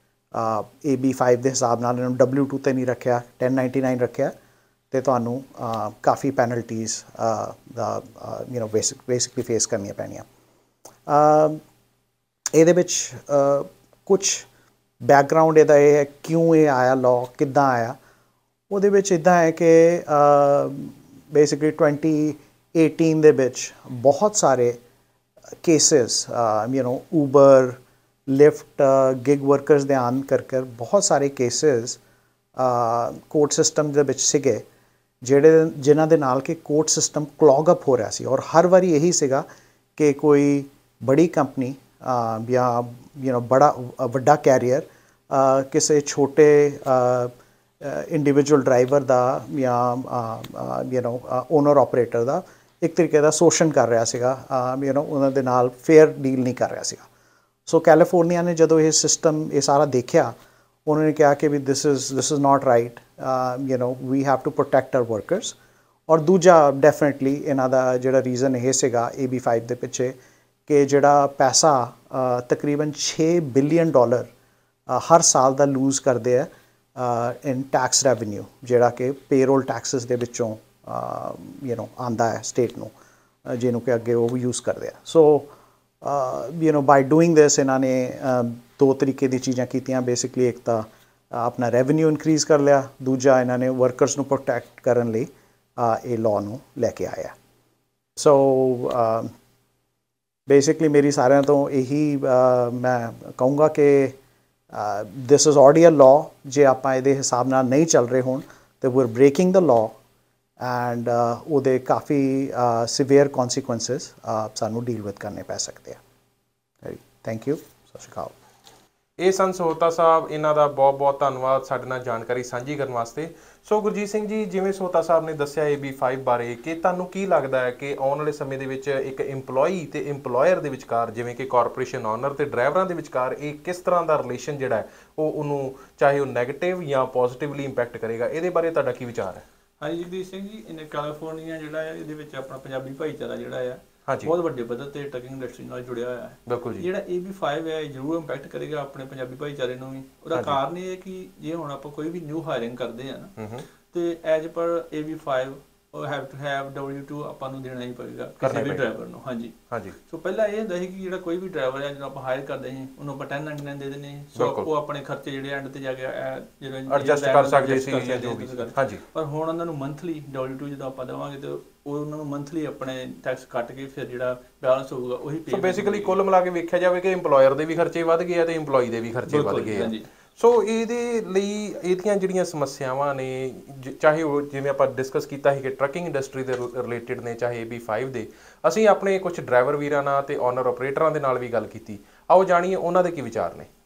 ਏ ਬੀ ਫਾਈਵ ਦੇ ਹਿਸਾਬ ਨਾਲ ਇਹਨੂੰ ਡਬਲਿਊ ਟੂ 'ਤੇ ਨਹੀਂ ਰੱਖਿਆ, ਟੈਨ ਨਾਈਨਟੀ ਨਾਈਨ ਰੱਖਿਆ, ਅਤੇ ਤੁਹਾਨੂੰ ਕਾਫੀ ਪੈਨਲਟੀਜ਼ ਦਾ you know basic basically face ਕਰਨੀਆਂ ਪੈਣੀਆਂ। ਇਹਦੇ ਵਿੱਚ ਕੁਛ ਬੈਕਗਰਾਊਂਡ ਇਹਦਾ ਇਹ ਹੈ ਕਿਉਂ ਇਹ ਆਇਆ ਲਾਅ, ਕਿੱਦਾਂ ਆਇਆ। ਉਹਦੇ ਵਿੱਚ ਇੱਦਾਂ ਹੈ ਕਿ ਬੇਸਿਕਲੀ ਟਵੈਂਟੀ ਏਟੀਨ ਦੇ ਵਿੱਚ ਬਹੁਤ ਸਾਰੇ cases you know Uber, Lyft, gig workers ਦੇ ਆਉਣ ਕਰਕੇ ਬਹੁਤ ਸਾਰੇ ਕੇਸਿਸ ਕੋਰਟ ਸਿਸਟਮ ਦੇ ਵਿੱਚ ਸੀਗੇ ਜਿਹੜੇ ਜਿਨ੍ਹਾਂ ਦੇ ਨਾਲ ਕਿ ਕੋਰਟ ਸਿਸਟਮ ਕਲੌਗ ਅਪ ਹੋ ਰਿਹਾ ਸੀ ਔਰ ਹਰ ਵਾਰੀ ਇਹੀ ਸੀਗਾ ਕਿ ਕੋਈ ਬੜੀ ਕੰਪਨੀ ਜਾਂ ਯੂ ਨੋ ਬੜਾ ਵੱਡਾ ਕੈਰੀਅਰ ਕਿਸੇ ਛੋਟੇ ਇੰਡੀਵਿਜੂਅਲ ਡਰਾਈਵਰ ਦਾ ਜਾਂ ਯੂ ਨੋ ਓਨਰ ਓਪਰੇਟਰ ਦਾ ਇੱਕ ਤਰੀਕੇ ਦਾ ਸ਼ੋਸ਼ਣ ਕਰ ਰਿਹਾ ਸੀਗਾ, ਯੂ ਨੋ ਉਹਨਾਂ ਦੇ ਨਾਲ ਫੇਅਰ ਡੀਲ ਨਹੀਂ ਕਰ ਰਿਹਾ ਸੀਗਾ। ਸੋ ਕੈਲੀਫੋਰਨੀਆ ਨੇ ਜਦੋਂ ਇਹ ਸਿਸਟਮ ਇਹ ਸਾਰਾ ਦੇਖਿਆ, ਉਹਨਾਂ ਨੇ ਕਿਹਾ ਕਿ we this is this is not right, you know we have to protect our workers. ਔਰ ਦੂਜਾ ਡੈਫੀਨੇਟਲੀ ਇਹਨਾਂ ਦਾ ਜਿਹੜਾ ਰੀਜ਼ਨ ਇਹ ਸੀਗਾ ਏ ਬੀ ਫਾਈਵ ਦੇ ਪਿੱਛੇ ਕਿ ਜਿਹੜਾ ਪੈਸਾ ਤਕਰੀਬਨ ਛੇ ਬਿਲੀਅਨ ਡਾਲਰ ਹਰ ਸਾਲ ਦਾ ਲੂਜ਼ ਕਰਦੇ ਆ ਇਨ ਟੈਕਸ ਰੈਵਨਿਊ, ਜਿਹੜਾ ਕਿ ਪੇਰੋਲ ਟੈਕਸਿਸ ਦੇ ਵਿੱਚੋਂ ਯੂ ਨੋ ਆਉਂਦਾ ਹੈ ਸਟੇਟ ਨੂੰ, ਜਿਹਨੂੰ ਕਿ ਅੱਗੇ ਉਹ ਯੂਜ਼ ਕਰਦੇ ਆ। ਸੋ ਯੂ ਨੋ ਬਾਈ ਡੂਇੰਗ ਦਿਸ ਇਹਨਾਂ ਨੇ ਦੋ ਤਰੀਕੇ ਦੀ ਚੀਜ਼ਾਂ ਕੀਤੀਆਂ। ਬੇਸਿਕਲੀ ਇੱਕ ਤਾਂ ਆਪਣਾ ਰੈਵਨਿਊ ਇਨਕਰੀਜ਼ ਕਰ ਲਿਆ, ਦੂਜਾ ਇਹਨਾਂ ਨੇ ਵਰਕਰਸ ਨੂੰ ਪ੍ਰੋਟੈਕਟ ਕਰਨ ਲਈ ਇਹ ਲਾਅ ਨੂੰ ਲੈ ਕੇ ਆਇਆ। ਸੋ ਬੇਸਿਕਲੀ ਮੇਰੀ ਸਾਰਿਆਂ ਤੋਂ ਇਹੀ ਮੈਂ ਕਹੂੰਗਾ ਕਿ this is already a law. ਜੇ ਆਪਾਂ ਇਹਦੇ ਹਿਸਾਬ ਨਾਲ ਨਹੀਂ ਚੱਲ ਰਹੇ ਹੋਣ ਤਾਂ we are breaking the law, and ਉਹਦੇ ਕਾਫੀ ਸਿਵੀਅਰ ਕੌਨਸੀਕੁਐਂਸਿਸ ਸਾਨੂੰ ਡੀਲ ਵਿਦ ਕਰਨੇ ਪੈ ਸਕਦੇ ਆ। Thank you. ਸਤਿ ਸ਼੍ਰੀ ਅਕਾਲ। ਇਹ ਸਨ ਸੋਹਤਾ ਸਾਹਿਬ, ਇਹਨਾਂ ਦਾ ਬਹੁਤ ਬਹੁਤ ਧੰਨਵਾਦ ਸਾਡੇ ਨਾਲ ਜਾਣਕਾਰੀ ਸਾਂਝੀ ਕਰਨ ਵਾਸਤੇ। ਸੋ ਗੁਰਜੀਤ ਸਿੰਘ ਜੀ, ਜਿਵੇਂ ਸੋਹਤਾ ਸਾਹਿਬ ਨੇ ਦੱਸਿਆ ਏ ਬੀ ਫਾਈਵ ਬਾਰੇ, ਕਿ ਤੁਹਾਨੂੰ ਕੀ ਲੱਗਦਾ ਹੈ ਕਿ ਆਉਣ ਵਾਲੇ ਸਮੇਂ ਦੇ ਵਿੱਚ ਇੱਕ ਇੰਪਲੋਈ ਤੇ ਇੰਪਲੋਇਰ ਦੇ ਵਿਚਕਾਰ, ਜਿਵੇਂ ਕਿ ਕਾਰਪੋਰੇਸ਼ਨ ਓਨਰ ਤੇ ਡਰਾਈਵਰਾਂ ਦੇ ਵਿਚਕਾਰ, ਇਹ ਕਿਸ ਤਰ੍ਹਾਂ ਦਾ ਰਿਲੇਸ਼ਨ ਜਿਹੜਾ ਹੈ ਉਹ ਉਹਨੂੰ ਚਾਹੇ ਉਹ ਨੈਗੇਟਿਵ ਜਾਂ ਪੋਜ਼ਿਟਿਵਲੀ ਇੰਪੈਕਟ ਕਰੇਗਾ? ਇਹਦੇ ਬਾਰੇ ਤੁਹਾਡਾ ਕੀ ਵਿਚਾਰ ਹੈ? ਹਾਂਜੀ ਜਗਦੀਸ਼ ਸਿੰਘ ਜੀ, ਇਹਨੇ ਕੈਲੀਫੋਰਨੀਆ ਜਿਹੜਾ ਹੈ ਇਹਦੇ ਵਿੱਚ ਆਪਣਾ ਪੰਜਾਬੀ ਭਾਈਚਾਰਾ ਜਿਹੜਾ ਆ ਹਾਂਜੀ ਬਹੁਤ ਵੱਡੇ ਪੱਧਰ ਤੇ ਟਰਕਿੰਗ ਇੰਡਸਟਰੀ ਨਾਲ ਜੁੜਿਆ ਹੋਇਆ ਹੈ। ਬਿਲਕੁਲ ਜੀ। ਜਿਹੜਾ ਏ ਬੀ ਫਾਈਵ ਹੈ ਜ਼ਰੂਰ ਇੰਪੈਕਟ ਕਰੇਗਾ ਆਪਣੇ ਪੰਜਾਬੀ ਭਾਈਚਾਰੇ ਨੂੰ ਵੀ। ਉਹਦਾ ਕਾਰਨ ਇਹ ਹੈ ਕਿ ਜੇ ਹੁਣ ਆਪਾਂ ਕੋਈ ਵੀ ਨਿਊ ਹਾਇਰਿੰਗ ਕਰਦੇ ਆ ਨਾ, ਤੇ as per A B five have to have W two ਆਪਾਂ ਨੂੰ ਦੇਣਾ ਹੀ ਪਏਗਾ ਕਿਸੇ ਵੀ ਡਰਾਈਵਰ ਨੂੰ। ਹਾਂਜੀ ਹਾਂਜੀ। ਸੋ ਪਹਿਲਾਂ ਇਹ ਹੁੰਦਾ ਸੀ ਕਿ ਜਿਹੜਾ ਕੋਈ ਵੀ ਡਰਾਈਵਰ ਹੈ ਜਦੋਂ ਆਪਾਂ ਹਾਇਰ ਕਰਦੇ ਸੀ ਉਹਨੂੰ ਆਪਾਂ ਟੈਨ ਨਾਈਨਟੀ ਨਾਈਨ ਦੇ ਦਿੰਦੇ ਸੀ, ਸੋ ਉਹ ਆਪਣੇ ਖਰਚੇ ਜਿਹੜੇ ਐਂਡ ਤੇ ਜਾ ਕੇ ਜਿਹੜਾ ਐਡਜਸਟ ਕਰ ਸਕਦੇ ਸੀ ਜਾਂ ਜੋ ਵੀ। ਹਾਂਜੀ। ਪਰ ਹੁਣ ਉਹਨਾਂ ਨੂੰ ਮੰਥਲੀ ਡਬਲਿਊ ਟੂ ਜਦੋਂ ਆਪਾਂ ਦੇਵਾਂਗੇ ਤੇ ਉਹ ਉਹਨਾਂ ਨੂੰ ਮੰਥਲੀ ਆਪਣੇ ਟੈਕਸ ਕੱਟ ਕੇ ਫਿਰ ਜਿਹੜਾ ਬੈਲੈਂਸ ਹੋਊਗਾ ਉਹੀ ਪੇ। ਸੋ ਬੇਸਿਕਲੀ ਕੁੱਲ ਮਿਲਾ ਕੇ ਵੇਖਿਆ ਜਾਵੇ ਕਿ ਇੰਪਲੋਇਰ ਦੇ ਵੀ ਖਰਚੇ ਵੱਧ ਗਏ ਆ ਤੇ ਇੰਪਲੋਈ ਦੇ ਵੀ ਖਰਚੇ ਵੱਧ ਗਏ ਆ। ਸੋ ਇਹਦੇ ਲਈ ਇਹਦੀਆਂ ਜਿਹੜੀਆਂ ਸਮੱਸਿਆਵਾਂ ਨੇ, ਚਾਹੇ ਉਹ ਜਿਵੇਂ ਆਪਾਂ ਡਿਸਕਸ ਕੀਤਾ ਸੀ ਕਿ ਟਰੱਕਿੰਗ ਇੰਡਸਟਰੀ ਦੇ ਰਿਲੇਟਿਡ ਨੇ, ਚਾਹੇ ਏ ਬੀ ਫਾਈਵ ਦੇ, ਅਸੀਂ ਆਪਣੇ ਕੁਝ ਡਰਾਈਵਰ ਵੀਰਾਂ ਨਾਲ ਤੇ ਓਨਰ ਆਪਰੇਟਰਾਂ ਦੇ ਨਾਲ ਵੀ ਗੱਲ ਕੀਤੀ। ਆਓ ਜਾਣੀਏ ਉਹਨਾਂ ਦੇ ਕੀ ਵਿਚਾਰ ਨੇ।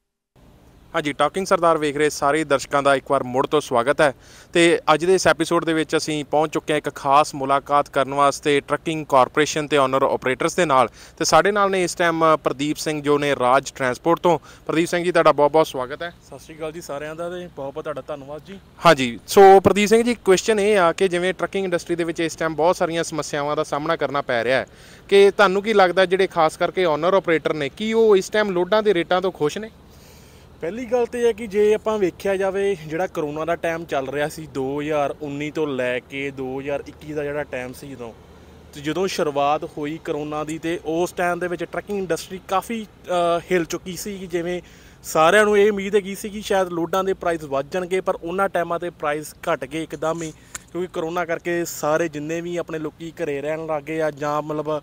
ਹਾਂਜੀ, ਟਾਕਿੰਗ ਸਰਦਾਰ ਵੇਖ ਰਹੇ ਸਾਰੇ ਦਰਸ਼ਕਾਂ ਦਾ ਇੱਕ ਵਾਰ ਮੁੜ ਤੋਂ ਸਵਾਗਤ ਹੈ। ਤੇ ਅੱਜ ਦੇ ਇਸ ਐਪੀਸੋਡ ਦੇ ਵਿੱਚ ਅਸੀਂ ਪਹੁੰਚ ਚੁੱਕੇ ਹਾਂ ਇੱਕ ਖਾਸ ਮੁਲਾਕਾਤ ਕਰਨ ਵਾਸਤੇ ਟਰੱਕਿੰਗ ਕਾਰਪੋਰੇਸ਼ਨ ਤੇ ਓਨਰ ਆਪਰੇਟਰਸ ਦੇ ਨਾਲ। ਤੇ ਸਾਡੇ ਨਾਲ ਨੇ ਇਸ ਟਾਈਮ ਪ੍ਰਦੀਪ ਸਿੰਘ ਜੋ ਨੇ ਰਾਜ ਟਰਾਂਸਪੋਰਟ ਤੋਂ। ਪ੍ਰਦੀਪ ਸਿੰਘ ਜੀ, ਤੁਹਾਡਾ ਬਹੁਤ ਬਹੁਤ ਸਵਾਗਤ ਹੈ। ਸਤਿ ਸ਼੍ਰੀ ਅਕਾਲ ਜੀ ਸਾਰਿਆਂ ਦਾ, ਤੇ ਬਹੁਤ ਬਹੁਤ ਤੁਹਾਡਾ ਧੰਨਵਾਦ ਜੀ। ਹਾਂਜੀ, ਸੋ ਪ੍ਰਦੀਪ ਸਿੰਘ ਜੀ, ਕੁਐਸਚਨ ਇਹ ਆ ਕਿ ਜਿਵੇਂ ਟਰੱਕਿੰਗ ਇੰਡਸਟਰੀ ਦੇ ਵਿੱਚ ਇਸ ਟਾਈਮ ਬਹੁਤ ਸਾਰੀਆਂ ਸਮੱਸਿਆਵਾਂ ਦਾ ਸਾਹਮਣਾ ਕਰਨਾ ਪੈ ਰਿਹਾ ਹੈ, ਕਿ ਤੁਹਾਨੂੰ ਕੀ ਲੱਗਦਾ ਜਿਹੜੇ ਖਾਸ ਕਰਕੇ ਓਨਰ ਆਪਰੇਟਰ ਨੇ, ਕੀ ਉਹ ਇਸ ਟਾਈਮ ਲੋਡਾਂ ਦੇ ਰੇਟਾਂ ਤੋਂ ਖੁਸ਼ ਨੇ? ਪਹਿਲੀ ਗੱਲ ਤਾਂ ਇਹ ਹੈ ਕਿ ਜੇ ਆਪਾਂ ਵੇਖਿਆ ਜਾਵੇ, ਜਿਹੜਾ ਕਰੋਨਾ ਦਾ ਟਾਈਮ ਚੱਲ ਰਿਹਾ ਸੀ ਦੋ ਹਜ਼ਾਰ ਉੱਨੀ ਤੋਂ ਲੈ ਕੇ ਦੋ ਹਜ਼ਾਰ ਇੱਕੀ ਦਾ ਜਿਹੜਾ ਟਾਈਮ ਸੀ, ਜਦੋਂ ਤੇ ਜਦੋਂ ਸ਼ੁਰੂਆਤ ਹੋਈ ਕਰੋਨਾ ਦੀ, ਤੇ ਉਸ ਟਾਈਮ ਦੇ ਵਿੱਚ ਟਰੱਕਿੰਗ ਇੰਡਸਟਰੀ ਕਾਫੀ ਹਿੱਲ ਚੁੱਕੀ ਸੀ। ਜਿਵੇਂ ਸਾਰਿਆਂ ਨੂੰ ਇਹ ਉਮੀਦ ਹੈਗੀ ਸੀ ਕਿ ਸ਼ਾਇਦ ਲੋਡਾਂ ਦੇ ਪ੍ਰਾਈਸ ਵੱਧ ਜਾਣਗੇ, ਪਰ ਉਹਨਾਂ ਟਾਈਮਾਂ 'ਤੇ ਪ੍ਰਾਈਸ ਘਟ ਗਏ ਇੱਕਦਮ ਹੀ, ਕਿਉਂਕਿ ਕਰੋਨਾ ਕਰਕੇ ਸਾਰੇ ਜਿੰਨੇ ਵੀ ਆਪਣੇ ਲੋਕੀ ਘਰੇ ਰਹਿਣ ਲੱਗ ਗਏ ਆ, ਜਾਂ ਮਤਲਬ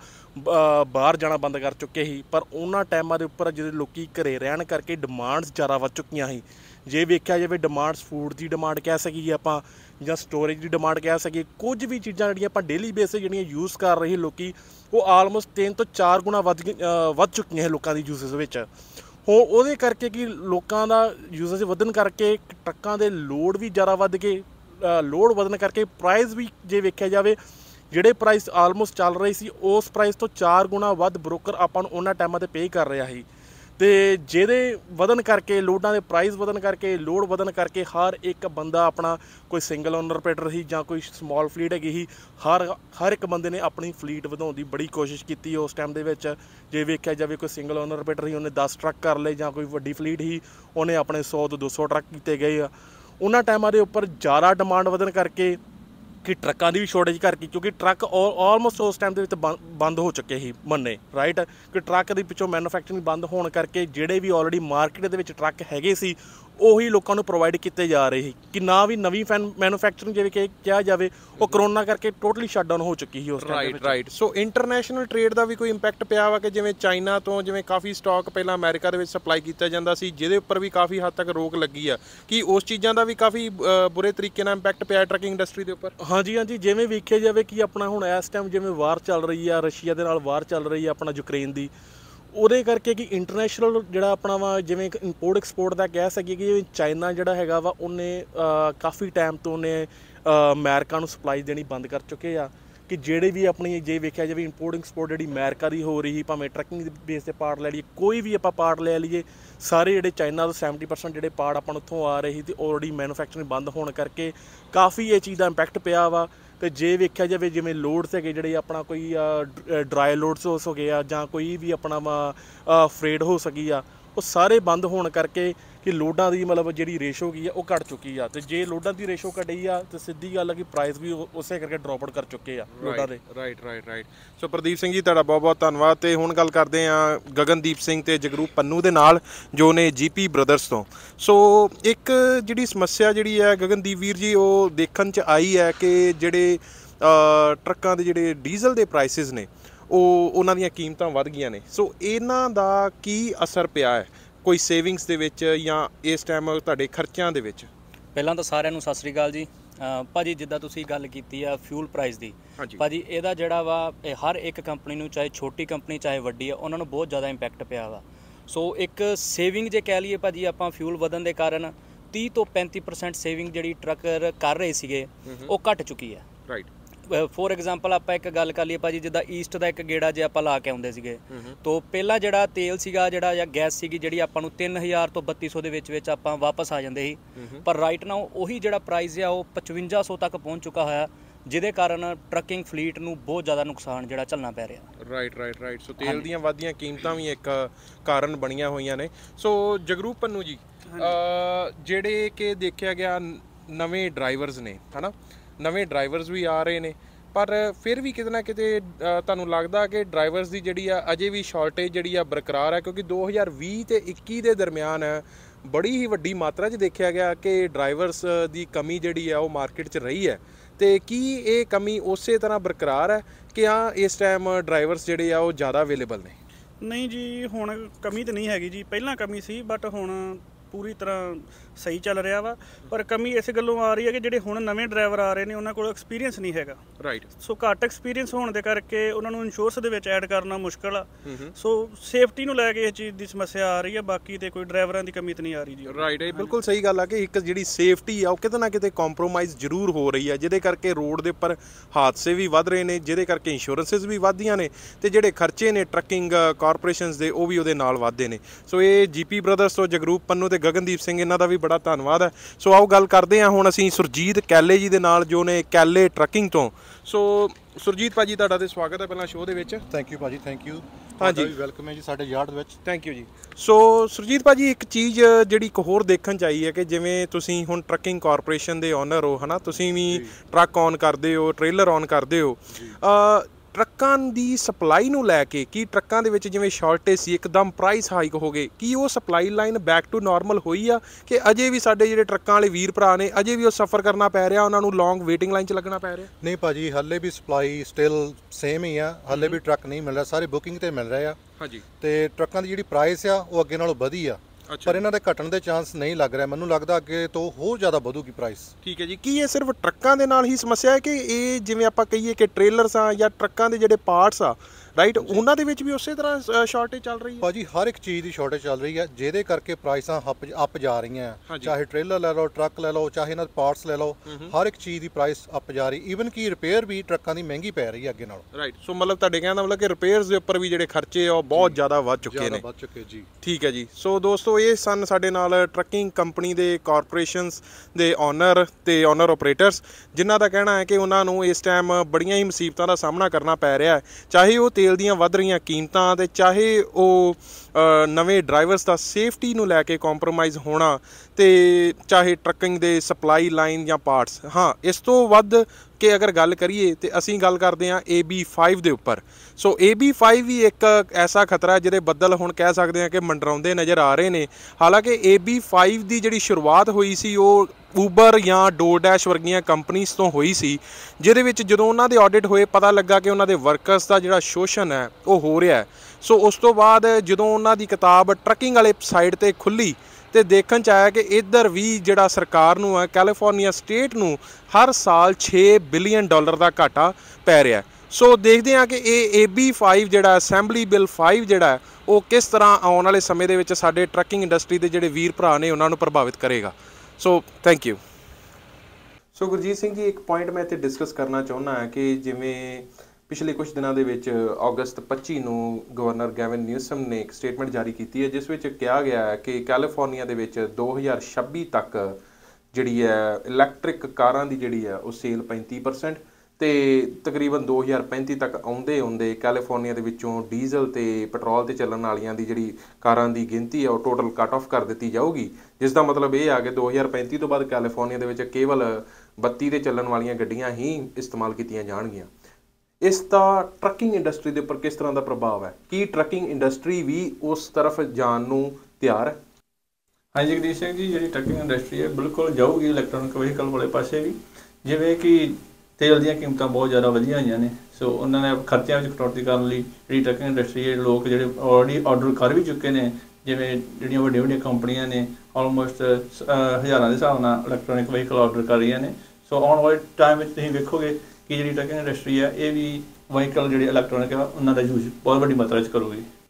ਬਾਹਰ ਜਾਣਾ ਬੰਦ ਕਰ ਚੁੱਕੇ ਸੀ। ਪਰ ਉਹਨਾਂ ਟਾਈਮਾਂ ਦੇ ਉੱਪਰ ਜਿਹੜੇ ਲੋਕੀ ਘਰੇ ਰਹਿਣ ਕਰਕੇ ਡਿਮਾਂਡਸ ਜ਼ਿਆਦਾ ਵੱਧ ਚੁੱਕੀਆਂ ਸੀ। ਜੇ ਵੇਖਿਆ ਜਾਵੇ, ਡਿਮਾਂਡਸ ਫੂਡ ਦੀ ਡਿਮਾਂਡ ਕਹਿ ਸਕੀਏ ਆਪਾਂ, ਜਾਂ ਸਟੋਰੇਜ ਦੀ ਡਿਮਾਂਡ ਕਹਿ ਸਕੀਏ, ਕੁਝ ਵੀ ਚੀਜ਼ਾਂ ਜਿਹੜੀਆਂ ਆਪਾਂ ਡੇਲੀ ਬੇਸਿਸ ਜਿਹੜੀਆਂ ਯੂਜ਼ ਕਰ ਰਹੇ ਲੋਕੀ, ਉਹ ਆਲਮੋਸਟ ਤਿੰਨ ਤੋਂ ਚਾਰ ਗੁਣਾ ਵੱਧ ਵੱਧ ਚੁੱਕੀਆਂ ਹੈ ਲੋਕਾਂ ਦੀ ਯੂਜ਼ਸ ਵਿੱਚ। ਹੁਣ ਉਹਦੇ ਕਰਕੇ ਕਿ ਲੋਕਾਂ ਦਾ ਯੂਜ਼ਸ ਵਧਣ ਕਰਕੇ ਟਰੱਕਾਂ ਦੇ ਲੋਡ ਵੀ ਜ਼ਿਆਦਾ ਵੱਧ ਗਏ। ਲੋਡ ਵਧਣ ਕਰਕੇ ਪ੍ਰਾਈਸ ਵੀ ਜੇ ਵੇਖਿਆ ਜਾਵੇ, ਜਿਹੜੇ ਪ੍ਰਾਈਸ ਆਲਮੋਸਟ ਚੱਲ ਰਹੀ ਸੀ ਉਸ ਪ੍ਰਾਈਸ ਤੋਂ ਚਾਰ ਗੁਣਾ ਵੱਧ ਬ੍ਰੋਕਰ ਆਪਾਂ ਨੂੰ ਉਹਨਾਂ ਟਾਈਮਾਂ 'ਤੇ ਪੇ ਕਰ ਰਿਹਾ ਸੀ। ਤੇ ਜਿਹਦੇ ਵਧਣ ਕਰਕੇ, ਲੋਡਾਂ ਦੇ ਪ੍ਰਾਈਸ ਵਧਣ ਕਰਕੇ, ਲੋਡ ਵਧਣ ਕਰਕੇ, ਹਰ ਇੱਕ ਬੰਦਾ ਆਪਣਾ, ਕੋਈ ਸਿੰਗਲ ਓਨਰ ਆਪਰੇਟਰ ਸੀ ਜਾਂ ਕੋਈ ਸਮਾਲ ਫਲੀਟ ਹੈਗੀ ਸੀ, ਹਰ ਹਰ ਇੱਕ ਬੰਦੇ ਨੇ ਆਪਣੀ ਫਲੀਟ ਵਧਾਉਣ ਦੀ ਬੜੀ ਕੋਸ਼ਿਸ਼ ਕੀਤੀ ਉਸ ਟਾਈਮ ਦੇ ਵਿੱਚ। ਜੇ ਵੇਖਿਆ ਜਾਵੇ, ਕੋਈ ਸਿੰਗਲ ਓਨਰ ਆਪਰੇਟਰ ਸੀ, ਉਹਨੇ ਦਸ ਟਰੱਕ ਕਰ ਲਏ, ਜਾਂ ਕੋਈ ਵੱਡੀ ਫਲੀਟ ਸੀ, ਉਹਨੇ ਆਪਣੇ ਸੌ ਤੋਂ ਦੋ ਸੌ ਟਰੱਕ ਕੀਤੇ ਗਏ ਆ। ਉਹਨਾਂ ਟਾਈਮਾਂ ਦੇ ਉੱਪਰ ਜ਼ਿਆਦਾ ਡਿਮਾਂਡ ਵਧਣ ਕਰਕੇ, ਕਿ ਟਰੱਕਾਂ ਦੀ ਵੀ ਸ਼ੋਰਟੇਜ ਕਰਕੇ, ਕਿਉਂਕਿ ਟਰੱਕ ਆਲਮੋਸਟ ਉਸ ਟਾਈਮ ਦੇ ਵਿੱਚ ਬੰਦ ਹੋ ਚੁੱਕੇ ਸੀ ਮੰਨੇ, ਰਾਈਟ, ਕਿ ਟਰੱਕ ਦੇ ਪਿੱਛੋਂ ਮੈਨੂਫੈਕਚਰਿੰਗ ਬੰਦ ਹੋਣ ਕਰਕੇ ਜਿਹੜੇ ਵੀ ਆਲਰੇਡੀ ਮਾਰਕੀਟ ਦੇ ਵਿੱਚ ਟਰੱਕ ਹੈਗੇ ਸੀ, ਉਹੀ ਲੋਕਾਂ ਨੂੰ ਪ੍ਰੋਵਾਈਡ ਕੀਤੇ ਜਾ ਰਹੇ ਸੀ। ਕਿ ਨਾ ਵੀ ਨਵੀਂ ਫੈਨ ਮੈਨੂਫੈਕਚਰਿੰਗ ਜਿਵੇਂ ਕਿ ਕਿਹਾ ਜਾਵੇ, ਉਹ ਕਰੋਨਾ ਕਰਕੇ ਟੋਟਲੀ ਸ਼ਟਡਾਊਨ ਹੋ ਚੁੱਕੀ ਸੀ ਉਸ time. Right right so international trade ਦਾ ਵੀ ਕੋਈ ਇੰਪੈਕਟ ਪਿਆ ਵਾ, ਕਿ ਜਿਵੇਂ ਚਾਈਨਾ ਤੋਂ ਜਿਵੇਂ ਕਾਫੀ ਸਟਾਕ ਪਹਿਲਾਂ ਅਮਰੀਕਾ ਦੇ ਵਿੱਚ ਸਪਲਾਈ ਕੀਤਾ ਜਾਂਦਾ ਸੀ, ਜਿਹਦੇ ਉੱਪਰ ਵੀ ਕਾਫੀ ਹੱਦ ਤੱਕ ਰੋਕ ਲੱਗੀ ਆ, ਕਿ ਉਸ ਚੀਜ਼ਾਂ ਦਾ ਵੀ ਕਾਫੀ ਬੁਰੇ ਤਰੀਕੇ ਨਾਲ ਇੰਪੈਕਟ ਪਿਆ ਟਰੱਕਿੰਗ ਇੰਡਸਟਰੀ ਦੇ ਉੱਪਰ? ਹਾਂਜੀ ਹਾਂਜੀ, ਜਿਵੇਂ ਵੇਖਿਆ ਜਾਵੇ ਕਿ ਆਪਣਾ ਹੁਣ ਇਸ ਟਾਈਮ ਜਿਵੇਂ ਵਾਰ ਚੱਲ ਰਹੀ ਆ, ਰਸ਼ੀਆ ਦੇ ਨਾਲ ਵਾਰ ਚੱਲ ਰਹੀ ਆ ਆਪਣਾ ਯੂਕਰੇਨ ਦੀ, ਉਹਦੇ ਕਰਕੇ ਕਿ ਇੰਟਰਨੈਸ਼ਨਲ ਜਿਹੜਾ ਆਪਣਾ ਵਾ, ਜਿਵੇਂ ਇੰਪੋਰਟ ਐਕਸਪੋਰਟ ਦਾ ਕਹਿ ਸਕੀਏ, ਕਿ ਚਾਈਨਾ ਜਿਹੜਾ ਹੈਗਾ ਵਾ, ਉਹਨੇ ਕਾਫੀ ਟਾਈਮ ਤੋਂ ਉਹਨੇ ਅਮਰੀਕਾ ਨੂੰ ਸਪਲਾਈ ਦੇਣੀ ਬੰਦ ਕਰ ਚੁੱਕੇ ਆ। ਕਿ ਜਿਹੜੇ ਵੀ ਆਪਣੀ ਜੇ ਵੇਖਿਆ ਜਾਵੇ ਇੰਪੋਰਟ ਐਕਸਪੋਰਟ ਜਿਹੜੀ ਅਮਰੀਕਾ ਦੀ ਹੋ ਰਹੀ, ਭਾਵੇਂ ਟਰੱਕਿੰਗ ਦੇ ਬੇਸ 'ਤੇ ਪਾਰਟ ਲੈ ਲਈਏ, ਕੋਈ ਵੀ ਆਪਾਂ ਪਾਰਟ ਲੈ ਲਈਏ, ਸਾਰੇ ਜਿਹੜੇ ਚਾਈਨਾ ਤੋਂ ਸੈਵਨਟੀ ਪਰਸੈਂਟ ਜਿਹੜੇ ਪਾਰਟ ਆਪਾਂ ਨੂੰ ਉੱਥੋਂ ਆ ਰਹੇ ਸੀ, ਅਤੇ ਆਲਰੇਡੀ ਮੈਨੂਫੈਕਚਰਿੰਗ ਬੰਦ ਹੋਣ ਕਰਕੇ ਕਾਫੀ ਇਹ ਚੀਜ਼ ਦਾ ਇੰਪੈਕਟ ਪਿਆ ਵਾ। ਅਤੇ ਜੇ ਵੇਖਿਆ ਜਾਵੇ, ਜਿਵੇਂ ਲੋਡਸ ਹੈਗੇ ਜਿਹੜੇ ਆਪਣਾ ਕੋਈ ਡਰਾਈ ਲੋਡਸ ਹੋ ਸਕੇ ਆ, ਜਾਂ ਕੋਈ ਵੀ ਆਪਣਾ ਵਾ ਫਰੇਡ ਹੋ ਸਕੀ ਆ, ਉਹ ਸਾਰੇ ਬੰਦ ਹੋਣ ਕਰਕੇ ਕਿ ਲੋਡਾਂ ਦੀ ਮਤਲਬ ਜਿਹੜੀ ਰੇਸ਼ੋ ਕੀ ਆ ਉਹ ਘਟ ਚੁੱਕੀ ਆ। ਤੇ ਜੇ ਲੋਡਾਂ ਦੀ ਰੇਸ਼ੋ ਘਟੀ ਆ ਤੇ ਸਿੱਧੀ ਗੱਲ ਆ ਕਿ ਪ੍ਰਾਈਸ ਵੀ ਉਸੇ ਕਰਕੇ ਡਰੋਪ ਆਊਟ ਕਰ ਚੁੱਕੇ ਆ ਲੋਡਾਂ ਦੇ। Right right right so Pradeep Singh ji, ਤੁਹਾਡਾ ਬਹੁਤ ਬਹੁਤ ਧੰਨਵਾਦ। ਤੇ ਹੁਣ ਗੱਲ ਕਰਦੇ ਆ ਗਗਨਦੀਪ ਸਿੰਘ ਤੇ ਜਗਰੂਪ ਪੰਨੂ ਦੇ ਨਾਲ, ਜੋ ਨੇ ਜੀਪੀ ਬ੍ਰਦਰਸ ਤੋਂ। ਸੋ ਇੱਕ ਜਿਹੜੀ ਸਮੱਸਿਆ ਜਿਹੜੀ ਹੈ ਗਗਨਦੀਪ ਵੀਰ ਜੀ, ਉਹ ਦੇਖਣ 'ਚ ਆਈ ਹੈ ਕਿ ਜਿਹੜੇ ਟਰੱਕਾਂ ਦੇ ਜਿਹੜੇ ਡੀਜ਼ਲ ਦੇ ਪ੍ਰਾਈਸਿਸ ਨੇ, ਉਹ ਉਹਨਾਂ ਦੀਆਂ ਕੀਮਤਾਂ ਵੱਧ ਗਈਆਂ ਨੇ। ਸੋ ਇਹਨਾਂ ਦਾ ਕੀ ਅਸਰ ਪਿਆ ਹੈ ਕੋਈ ਸੇਵਿੰਗਸ ਦੇ ਵਿੱਚ, ਜਾਂ ਇਸ ਟਾਈਮ ਤੁਹਾਡੇ ਖਰਚਿਆਂ ਦੇ ਵਿੱਚ? ਪਹਿਲਾਂ ਤਾਂ ਸਾਰਿਆਂ ਨੂੰ ਸਤਿ ਸ਼੍ਰੀ ਅਕਾਲ ਜੀ। ਭਾਜੀ, ਜਿੱਦਾਂ ਤੁਸੀਂ ਗੱਲ ਕੀਤੀ ਆ ਫਿਊਲ ਪ੍ਰਾਈਸ ਦੀ, ਭਾਜੀ ਇਹਦਾ ਜਿਹੜਾ ਵਾ, ਇਹ ਹਰ ਇੱਕ ਕੰਪਨੀ ਨੂੰ, ਚਾਹੇ ਛੋਟੀ ਕੰਪਨੀ ਚਾਹੇ ਵੱਡੀ ਆ, ਉਹਨਾਂ ਨੂੰ ਬਹੁਤ ਜ਼ਿਆਦਾ ਇੰਪੈਕਟ ਪਿਆ ਵਾ। ਸੋ ਇੱਕ ਸੇਵਿੰਗ ਜੇ ਕਹਿ ਲਈਏ ਭਾਜੀ ਆਪਾਂ ਫਿਊਲ ਵਧਣ ਦੇ ਕਾਰਨ तीस ਤੋਂ पैंतीस परसेंट ਸੇਵਿੰਗ ਜਿਹੜੀ ਟਰੱਕਰ ਕਰ ਰਹੇ ਸੀਗੇ ਉਹ ਘਟ ਚੁੱਕੀ ਹੈ। ਰਾਈਟ। ਫੋਰ ਐਗਜ਼ਾਮਪਲ ਆਪਾਂ ਇੱਕ ਗੱਲ ਕਰ ਲਈਏ ਭਾਜੀ ਜਿੱਦਾਂ ਈਸਟ ਦਾ ਇੱਕ ਗੇੜਾ ਜੇ ਆਪਾਂ ਲਾ ਕੇ ਆਉਂਦੇ ਸੀਗੇ ਤਾਂ ਪਹਿਲਾਂ ਜਿਹੜਾ ਤੇਲ ਸੀਗਾ ਜਿਹੜਾ ਜਾਂ ਗੈਸ ਸੀਗੀ ਜਿਹੜੀ ਆਪਾਂ ਨੂੰ ਤਿੰਨ ਹਜ਼ਾਰ ਤੋਂ ਬੱਤੀ ਸੌ ਦੇ ਵਿੱਚ ਵਿੱਚ ਆਪਾਂ ਵਾਪਸ ਆ ਜਾਂਦੇ ਸੀ, ਪਰ ਰਾਈਟ ਨਾਓ ਉਹੀ ਜਿਹੜਾ ਪ੍ਰਾਈਸ ਆ ਉਹ ਪਚਵੰਜਾ ਸੌ ਤੱਕ ਪਹੁੰਚ ਚੁੱਕਾ ਹੋਇਆ, ਜਿਹਦੇ ਕਾਰਨ ਟਰੱਕਿੰਗ ਫਲੀਟ ਨੂੰ ਬਹੁਤ ਜ਼ਿਆਦਾ ਨੁਕਸਾਨ ਜਿਹੜਾ ਝੱਲਣਾ ਪੈ ਰਿਹਾ। ਰਾਈਟ ਰਾਈਟ ਰਾਈਟ ਸੋ ਤੇਲ ਦੀਆਂ ਵੱਧਦੀਆਂ ਕੀਮਤਾਂ ਵੀ ਇੱਕ ਕਾਰਨ ਬਣੀਆਂ ਹੋਈਆਂ ਨੇ। ਸੋ ਜਗਰੂਪ ਪੰਨੂ ਜੀ, ਜਿਹੜੇ ਕਿ ਦੇਖਿਆ ਗਿਆ ਨਵੇਂ ਡਰਾਈਵਰਸ ਨੇ ਹੈ ਨਾ, ਨਵੇਂ ਡਰਾਈਵਰਸ ਵੀ ਆ ਰਹੇ ਨੇ, ਪਰ ਫਿਰ ਵੀ ਕਿਤੇ ਨਾ ਕਿਤੇ ਤੁਹਾਨੂੰ ਲੱਗਦਾ ਕਿ ਡਰਾਈਵਰਸ ਦੀ ਜਿਹੜੀ ਆ ਅਜੇ ਵੀ ਸ਼ਾਰਟੇਜ ਜਿਹੜੀ ਆ ਬਰਕਰਾਰ ਹੈ? ਕਿਉਂਕਿ ਦੋ ਹਜ਼ਾਰ ਵੀਹ ਤੇ ਇੱਕੀ ਦੇ ਦਰਮਿਆਨ ਬੜੀ ਹੀ ਵੱਡੀ ਮਾਤਰਾ 'ਚ ਦੇਖਿਆ ਗਿਆ ਕਿ ਡਰਾਈਵਰਸ ਦੀ ਕਮੀ ਜਿਹੜੀ ਆ ਉਹ ਮਾਰਕੀਟ 'ਚ ਰਹੀ ਹੈ, ਤੇ ਕੀ ਇਹ ਕਮੀ ਉਸੇ ਤਰ੍ਹਾਂ ਬਰਕਰਾਰ ਹੈ ਕਿ ਹਾਂ ਇਸ ਟਾਈਮ ਡਰਾਈਵਰਸ ਜਿਹੜੇ ਆ ਉਹ ਜ਼ਿਆਦਾ ਅਵੇਲੇਬਲ ਨੇ? ਨਹੀਂ ਜੀ, ਹੁਣ ਕਮੀ ਤਾਂ ਨਹੀਂ ਹੈਗੀ ਜੀ, ਪਹਿਲਾਂ ਕਮੀ ਸੀ ਬਟ ਹੁਣ ਪੂਰੀ ਤਰ੍ਹਾਂ ਸਹੀ ਚੱਲ ਰਿਹਾ ਵਾ। ਪਰ ਕਮੀ ਇਸ ਗੱਲੋਂ ਆ ਰਹੀ ਹੈ ਕਿ ਜਿਹੜੇ ਹੁਣ ਨਵੇਂ ਡਰਾਈਵਰ ਆ ਰਹੇ ਨੇ ਉਹਨਾਂ ਕੋਲ ਐਕਸਪੀਰੀਅੰਸ ਨਹੀਂ ਹੈਗਾ। ਰਾਈਟ। ਸੋ ਘੱਟ ਐਕਸਪੀਰੀਅੰਸ ਹੋਣ ਦੇ ਕਰਕੇ ਉਹਨਾਂ ਨੂੰ ਇੰਸ਼ੋਰੈਂਸ ਦੇ ਵਿੱਚ ਐਡ ਕਰਨਾ ਮੁਸ਼ਕਲ ਆ। ਸੋ ਸੇਫਟੀ ਨੂੰ ਲੈ ਕੇ ਇਸ ਚੀਜ਼ ਦੀ ਸਮੱਸਿਆ ਆ ਰਹੀ ਹੈ, ਬਾਕੀ ਤੇ ਕੋਈ ਡਰਾਈਵਰਾਂ ਦੀ ਕਮੀ ਤਾਂ ਨਹੀਂ ਆ ਰਹੀ ਜੀ। ਰਾਈਟ, ਇਹ ਬਿਲਕੁਲ ਸਹੀ ਗੱਲ ਆ ਕਿ ਇੱਕ ਜਿਹੜੀ ਸੇਫਟੀ ਆ ਉਹ ਕਿਤੇ ਨਾ ਕਿਤੇ ਕੰਪਰੋਮਾਈਜ਼ ਜ਼ਰੂਰ ਹੋ ਰਹੀ ਹੈ, ਜਿਹਦੇ ਕਰਕੇ ਰੋਡ ਦੇ ਉੱਪਰ ਹਾਦਸੇ ਵੀ ਵੱਧ ਰਹੇ ਨੇ, ਜਿਹਦੇ ਕਰਕੇ ਇੰਸ਼ੋਰੈਂਸਿਸ ਵੀ ਵੱਧਦੀਆਂ ਨੇ, ਤੇ ਜਿਹੜੇ ਖਰਚੇ ਨੇ ਟਰੱਕਿੰਗ ਕਾਰਪੋਰੇਸ਼ਨਸ ਦੇ ਉਹ ਵੀ ਉਹਦੇ ਨਾਲ ਵੱਧਦੇ ਨੇ। ਸੋ ਇਹ ਜੀਪੀ ਬ੍ਰਦਰਸ ਤੋਂ ਜਗਰੂਪ ਪੰਨੂ ਤੇ ਗਗਨਦੀਪ ਸਿੰਘ, ਇਹਨਾਂ ਦਾ ਵੀ ਬੜਾ ਧੰਨਵਾਦ ਹੈ। ਸੋ ਆਓ ਗੱਲ ਕਰਦੇ ਹਾਂ ਹੁਣ ਅਸੀਂ ਸੁਰਜੀਤ ਕੈਲੇ ਜੀ ਦੇ ਨਾਲ, ਜੋ ਨੇ ਕੈਲੇ ਟਰੱਕਿੰਗ ਤੋਂ। ਸੋ ਸੁਰਜੀਤ ਭਾਜੀ, ਤੁਹਾਡਾ ਤੇ ਸਵਾਗਤ ਹੈ ਪਹਿਲਾਂ ਸ਼ੋਅ ਦੇ ਵਿੱਚ। ਥੈਂਕ ਯੂ ਭਾਜੀ, ਥੈਂਕ ਯੂ। ਹਾਂਜੀ, ਵੈਲਕਮ ਹੈ ਜੀ ਸਾਡੇ ਯਾਰਡ ਦੇ ਵਿੱਚ। ਥੈਂਕ ਯੂ ਜੀ। ਸੋ ਸੁਰਜੀਤ ਭਾਜੀ, ਇੱਕ ਚੀਜ਼ ਜਿਹੜੀ ਇੱਕ ਹੋਰ ਦੇਖਣ 'ਚ ਆਈ ਹੈ ਕਿ ਜਿਵੇਂ ਤੁਸੀਂ ਹੁਣ ਟਰੱਕਿੰਗ ਕਾਰਪੋਰੇਸ਼ਨ ਦੇ ਓਨਰ ਹੋ ਹੈ ਨਾ, ਤੁਸੀਂ ਵੀ ਟਰੱਕ ਔਨ ਕਰਦੇ ਹੋ, ਟ੍ਰੇਲਰ ਔਨ ਕਰਦੇ ਹੋ, ਟਰੱਕਾਂ ਦੀ ਸਪਲਾਈ ਨੂੰ ਲੈ ਕੇ ਕੀ ਟਰੱਕਾਂ ਦੇ ਵਿੱਚ ਜਿਵੇਂ ਸ਼ਾਰਟੇਜ ਸੀ, ਇੱਕਦਮ ਪ੍ਰਾਈਸ ਹਾਈਕ ਹੋ ਗਏ, ਕੀ ਉਹ supply line back to normal ਹੋਈ ਆ ਕਿ ਅਜੇ ਵੀ ਸਾਡੇ ਜਿਹੜੇ ਟਰੱਕਾਂ ਵਾਲੇ ਵੀਰ ਭਰਾ ਨੇ ਅਜੇ ਵੀ ਉਹ ਸਫ਼ਰ ਕਰਨਾ ਪੈ ਰਿਹਾ, ਉਹਨਾਂ ਨੂੰ ਲੌਂਗ ਵੇਟਿੰਗ ਲਾਈਨ 'ਚ ਲੱਗਣਾ ਪੈ ਰਿਹਾ? ਨਹੀਂ ਭਾਜੀ, ਹਾਲੇ ਵੀ ਸਪਲਾਈ ਸਟਿਲ ਸੇਮ ਹੀ ਆ, ਹਾਲੇ ਵੀ ਟਰੱਕ ਨਹੀਂ ਮਿਲ ਰਿਹਾ, ਸਾਰੇ ਬੁਕਿੰਗ ਤੇ ਮਿਲ ਰਹੇ ਆ। ਹਾਂਜੀ। ਤੇ ਟਰੱਕਾਂ ਦੀ ਜਿਹੜੀ ਪ੍ਰਾਈਸ ਆ ਉਹ ਅੱਗੇ ਨਾਲੋਂ ਵਧੀ ਆ, ਪਰ ਇਹਨਾਂ ਦੇ ਘਟਣ ਦੇ ਚਾਂਸ ਨਹੀਂ ਲੱਗ ਰਿਹਾ, ਮੈਨੂੰ ਲੱਗਦਾ ਅੱਗੇ ਤੋਂ ਹੋਰ ਜ਼ਿਆਦਾ ਵਧੂਗੀ ਪ੍ਰਾਈਸ। ਠੀਕ ਹੈ ਜੀ। ਕੀ ਇਹ ਸਿਰਫ ਟਰੱਕਾਂ ਦੇ ਨਾਲ ਹੀ ਸਮੱਸਿਆ ਹੈ ਕਿ ਇਹ ਜਿਵੇਂ ਆਪਾਂ ਕਹੀਏ ਕਿ ਟ੍ਰੇਲਰਸ ਆ ਜਾਂ ਟਰੱਕਾਂ ਦੇ ਜਿਹੜੇ ਪਾਰਟਸ ਆ, ਰਾਈਟ, ਉਹਨਾਂ ਦੇ ਵਿੱਚ ਵੀ ਉਸੇ ਤਰ੍ਹਾਂ ਸ਼ਾਰਟੇਜ ਚੱਲ ਰਹੀ ਹੈ? ਭਾਜੀ ਹਰ ਇੱਕ ਚੀਜ਼ ਦੀ ਸ਼ਾਰਟੇਜ ਚੱਲ ਰਹੀ ਹੈ, ਜਿਹਦੇ ਕਰਕੇ ਪ੍ਰਾਈਸਾਂ ਅਪ ਅਪ ਜਾ ਰਹੀਆਂ, ਚਾਹੇ ਟ੍ਰੇਲਰ ਲੈ ਲਓ, ਟਰੱਕ ਲੈ ਲਓ, ਚਾਹੇ ਇਹਨਾਂ ਦੇ ਪਾਰਟਸ ਲੈ ਲਓ, ਹਰ ਇੱਕ ਚੀਜ਼ ਦੀ ਪ੍ਰਾਈਸ ਅਪ ਜਾ ਰਹੀ। ਈਵਨ ਕਿ ਰਿਪੇਅਰ ਵੀ ਟਰੱਕਾਂ ਦੀ ਮਹਿੰਗੀ ਪੈ ਰਹੀ ਹੈ ਅੱਗੇ ਨਾਲੋਂ। ਰਾਈਟ। ਸੋ ਮਤਲਬ ਤੁਹਾਡੇ ਕਹਿਣ ਦਾ ਮਤਲਬ ਕਿ ਰਿਪੇਅਰਸ ਦੇ ਉੱਪਰ ਵੀ ਜਿਹੜੇ ਖਰਚੇ ਆ ਉਹ ਬਹੁਤ ਜ਼ਿਆਦਾ ਵੱਧ ਚੁੱਕੇ ਨੇ। ਵੱਧ ਚੁੱਕੇ ਜੀ। ਠੀਕ ਹੈ ਜੀ। ਸੋ ਦੋਸਤੋ, ਇਹ ਸਨ ਸਾਡੇ ਨਾਲ ਟਰੱਕਿੰਗ ਕੰਪਨੀ ਦੇ ਕਾਰਪੋਰੇਸ਼ਨਸ ਦੇ ਓਨਰ ਤੇ ਓਨਰ ਆਪਰੇਟਰਸ, ਜਿਨ੍ਹਾਂ ਦਾ ਕਹਿਣਾ ਹੈ ਕਿ ਉਹਨਾਂ ਨੂੰ ਇਸ ਟਾਈਮ ਬੜੀਆਂ ਹੀ ਮੁਸੀਬਤਾਂ ਦਾ ਸਾਹਮਣਾ ਕਰਨਾ ਪੈ ਰਿਹਾ ਹੈ, ਚਾਹੇ ਉਹ ਤੇਲ ਦੀਆਂ ਵੱਧ ਰਹੀਆਂ ਕੀਮਤਾਂ ਤੇ ਚਾਹੇ ਉਹ ਨਵੇਂ ਡਰਾਈਵਰਸ ਦਾ ਸੇਫਟੀ ਨੂੰ ਲੈ ਕੇ ਕੰਪਰੋਮਾਈਜ਼ ਹੋਣਾ, ਤੇ ਚਾਹੇ ਟਰੱਕਿੰਗ ਦੇ ਸਪਲਾਈ ਲਾਈਨ ਜਾਂ ਪਾਰਟਸ। ਹਾਂ, ਇਸ ਤੋਂ ਵੱਧ ਕਿ ਅਗਰ ਗੱਲ ਕਰੀਏ ਤੇ ਅਸੀਂ ਗੱਲ ਕਰਦੇ ਹਾਂ ਏ ਬੀ ਫਾਈਵ ਦੇ ਉੱਪਰ। ਸੋ ਏ ਬੀ ਫਾਈਵ ਵੀ ਇੱਕ ਐਸਾ ਖਤਰਾ ਜਿਹਦੇ ਬੱਦਲ ਹੁਣ ਕਹਿ ਸਕਦੇ ਹਾਂ ਕਿ ਮੰਡਰਾਉਂਦੇ ਨਜ਼ਰ ਆ ਰਹੇ ਨੇ। ਹਾਲਾਂਕਿ ਏ ਬੀ ਫਾਈਵ ਦੀ ਜਿਹੜੀ ਸ਼ੁਰੂਆਤ ਹੋਈ ਸੀ ਉਹ ਊਬਰ ਜਾਂ ਡੋਰਡੈਸ਼ ਵਰਗੀਆਂ ਕੰਪਨੀਜ਼ ਤੋਂ ਹੋਈ ਸੀ, ਜਿਹਦੇ ਵਿੱਚ ਜਦੋਂ ਉਹਨਾਂ ਦੇ ਆਡਿਟ ਹੋਏ ਪਤਾ ਲੱਗਾ ਕਿ ਉਹਨਾਂ ਦੇ ਵਰਕਰਸ ਦਾ ਜਿਹੜਾ ਸ਼ੋਸ਼ਣ ਹੈ ਉਹ ਹੋ ਰਿਹਾ ਹੈ। ਸੋ ਉਸ ਤੋਂ ਬਾਅਦ ਜਦੋਂ ਉਹਨਾਂ ਦੀ ਕਿਤਾਬ ਟਰੱਕਿੰਗ ਵਾਲੇ ਸਾਈਡ 'ਤੇ ਖੁੱਲ੍ਹੀ ਤੇ ਦੇਖਣ 'ਚ ਆਇਆ ਕਿ ਇੱਧਰ ਵੀ ਜਿਹੜਾ ਸਰਕਾਰ ਨੂੰ ਹੈ, ਕੈਲੀਫੋਰਨੀਆ ਸਟੇਟ ਨੂੰ ਹਰ ਸਾਲ ਛੇ ਬਿਲੀਅਨ ਡਾਲਰ ਦਾ ਘਾਟਾ ਪੈ ਰਿਹਾ। ਸੋ ਦੇਖਦੇ ਹਾਂ ਕਿ ਇਹ ਏ ਬੀ ਫਾਈਵ ਜਿਹੜਾ ਅਸੈਂਬਲੀ ਬਿੱਲ ਫਾਈਵ ਜਿਹੜਾ ਉਹ ਕਿਸ ਤਰ੍ਹਾਂ ਆਉਣ ਵਾਲੇ ਸਮੇਂ ਦੇ ਵਿੱਚ ਸਾਡੇ ਟਰੱਕਿੰਗ ਇੰਡਸਟਰੀ ਦੇ ਜਿਹੜੇ ਵੀਰ ਭਰਾ ਨੇ ਉਹਨਾਂ ਨੂੰ ਪ੍ਰਭਾਵਿਤ ਕਰੇਗਾ। So thank you. So Gurjeet Singh ji, ਇੱਕ ਪੁਆਇੰਟ ਮੈਂ ਇੱਥੇ ਡਿਸਕਸ ਕਰਨਾ ਚਾਹੁੰਦਾ ਹਾਂ ਕਿ ਜਿਵੇਂ ਪਿਛਲੇ ਕੁਝ ਦਿਨਾਂ ਦੇ ਵਿੱਚ ਅਗਸਤ ਪੱਚੀ ਨੂੰ ਗਵਰਨਰ ਗੈਵਨ ਨਿਊਸਮ ਨੇ ਇੱਕ ਸਟੇਟਮੈਂਟ ਜਾਰੀ ਕੀਤੀ ਹੈ, ਜਿਸ ਵਿੱਚ ਕਿਹਾ ਗਿਆ ਹੈ ਕਿ ਕੈਲੀਫੋਰਨੀਆ ਦੇ ਵਿੱਚ ਦੋ ਹਜ਼ਾਰ ਛੱਬੀ ਤੱਕ ਜਿਹੜੀ ਹੈ ਇਲੈਕਟ੍ਰਿਕ ਕਾਰਾਂ ਦੀ ਜਿਹੜੀ ਹੈ ਉਹ ਸੇਲ ਪੈਂਤੀ ਪਰਸੈਂਟ, ਤੇ ਤਕਰੀਬਨ ਦੋ ਹਜ਼ਾਰ ਪੈਂਤੀ ਤੱਕ ਆਉਂਦੇ ਆਉਂਦੇ ਕੈਲੀਫੋਰਨੀਆ ਦੇ ਵਿੱਚੋਂ ਡੀਜ਼ਲ ਤੇ ਪੈਟਰੋਲ ਤੇ ਚੱਲਣ ਵਾਲੀਆਂ ਦੀ ਜਿਹੜੀ ਕਾਰਾਂ ਦੀ ਗਿਣਤੀ ਹੈ ਉਹ ਟੋਟਲ ਕੱਟ ਆਫ ਕਰ ਦਿੱਤੀ ਜਾਊਗੀ, ਜਿਸ ਦਾ ਮਤਲਬ ਇਹ ਆ ਕਿ ਦੋ ਹਜ਼ਾਰ ਪੈਂਤੀ ਤੋਂ ਬਾਅਦ ਕੈਲੀਫੋਰਨੀਆ ਦੇ ਵਿੱਚ ਕੇਵਲ ਬੱਤੀ ਤੇ ਚੱਲਣ ਵਾਲੀਆਂ ਗੱਡੀਆਂ ਹੀ ਇਸਤੇਮਾਲ ਕੀਤੀਆਂ ਜਾਣਗੀਆਂ। ਇਸ ਦਾ ਟਰੱਕਿੰਗ ਇੰਡਸਟਰੀ ਦੇ ਉੱਪਰ ਕਿਸ ਤਰ੍ਹਾਂ ਦਾ ਪ੍ਰਭਾਵ ਹੈ? ਕੀ ਟਰੱਕਿੰਗ ਇੰਡਸਟਰੀ ਵੀ ਉਸ ਤਰਫ ਜਾਣ ਨੂੰ ਤਿਆਰ ਹੈ? ਹਾਂਜੀ ਜਗਦੀਸ਼ ਸਿੰਘ ਜੀ, ਜਿਹੜੀ ਟਰੱਕਿੰਗ ਇੰਡਸਟਰੀ ਹੈ ਬਿਲਕੁਲ ਜਾਊਗੀ ਇਲੈਕਟ੍ਰੋਨਿਕ ਵਹੀਕਲ ਵਾਲੇ ਪਾਸੇ ਵੀ। ਜਿਵੇਂ ਕਿ ਤੇਲ ਦੀਆਂ ਕੀਮਤਾਂ ਬਹੁਤ ਜ਼ਿਆਦਾ ਵਧੀਆਂ ਹੋਈਆਂ ਨੇ, ਸੋ ਉਹਨਾਂ ਨੇ ਖਰਚਿਆਂ ਵਿੱਚ ਕਟੌਤੀ ਕਰਨ ਲਈ ਜਿਹੜੀ ਟਰੱਕਿੰਗ ਇੰਡਸਟਰੀ ਹੈ, ਲੋਕ ਜਿਹੜੇ ਆਲਰੇਡੀ ਆਰਡਰ ਕਰ ਵੀ ਚੁੱਕੇ ਨੇ, ਜਿਵੇਂ ਜਿਹੜੀਆਂ ਵੱਡੀਆਂ ਵੱਡੀਆਂ ਕੰਪਨੀਆਂ ਨੇ ਆਲਮੋਸਟ ਹਜ਼ਾਰਾਂ ਦੇ ਹਿਸਾਬ ਨਾਲ ਇਲੈਕਟ੍ਰੋਨਿਕ ਵਹੀਕਲ ਆਰਡਰ ਕਰ ਰਹੀਆਂ ਨੇ। ਸੋ ਆਉਣ ਵਾਲੇ ਟਾਈਮ ਵਿੱਚ ਤੁਸੀਂ ਵੇਖੋਗੇ ਕਿ ਜਿਹੜੀ ਟਰੱਕਿੰਗ ਇੰਡਸਟਰੀ ਹੈ ਇਹ ਵੀ ਵਹੀਕਲ ਜਿਹੜੇ ਇਲੈਕਟ੍ਰੋਨਿਕ ਆ ਉਹਨਾਂ ਦਾ ਯੂਜ਼ ਬਹੁਤ ਵੱਡੀ ਮਾਤਰਾ 'ਚ ਕਰੂਗੀ।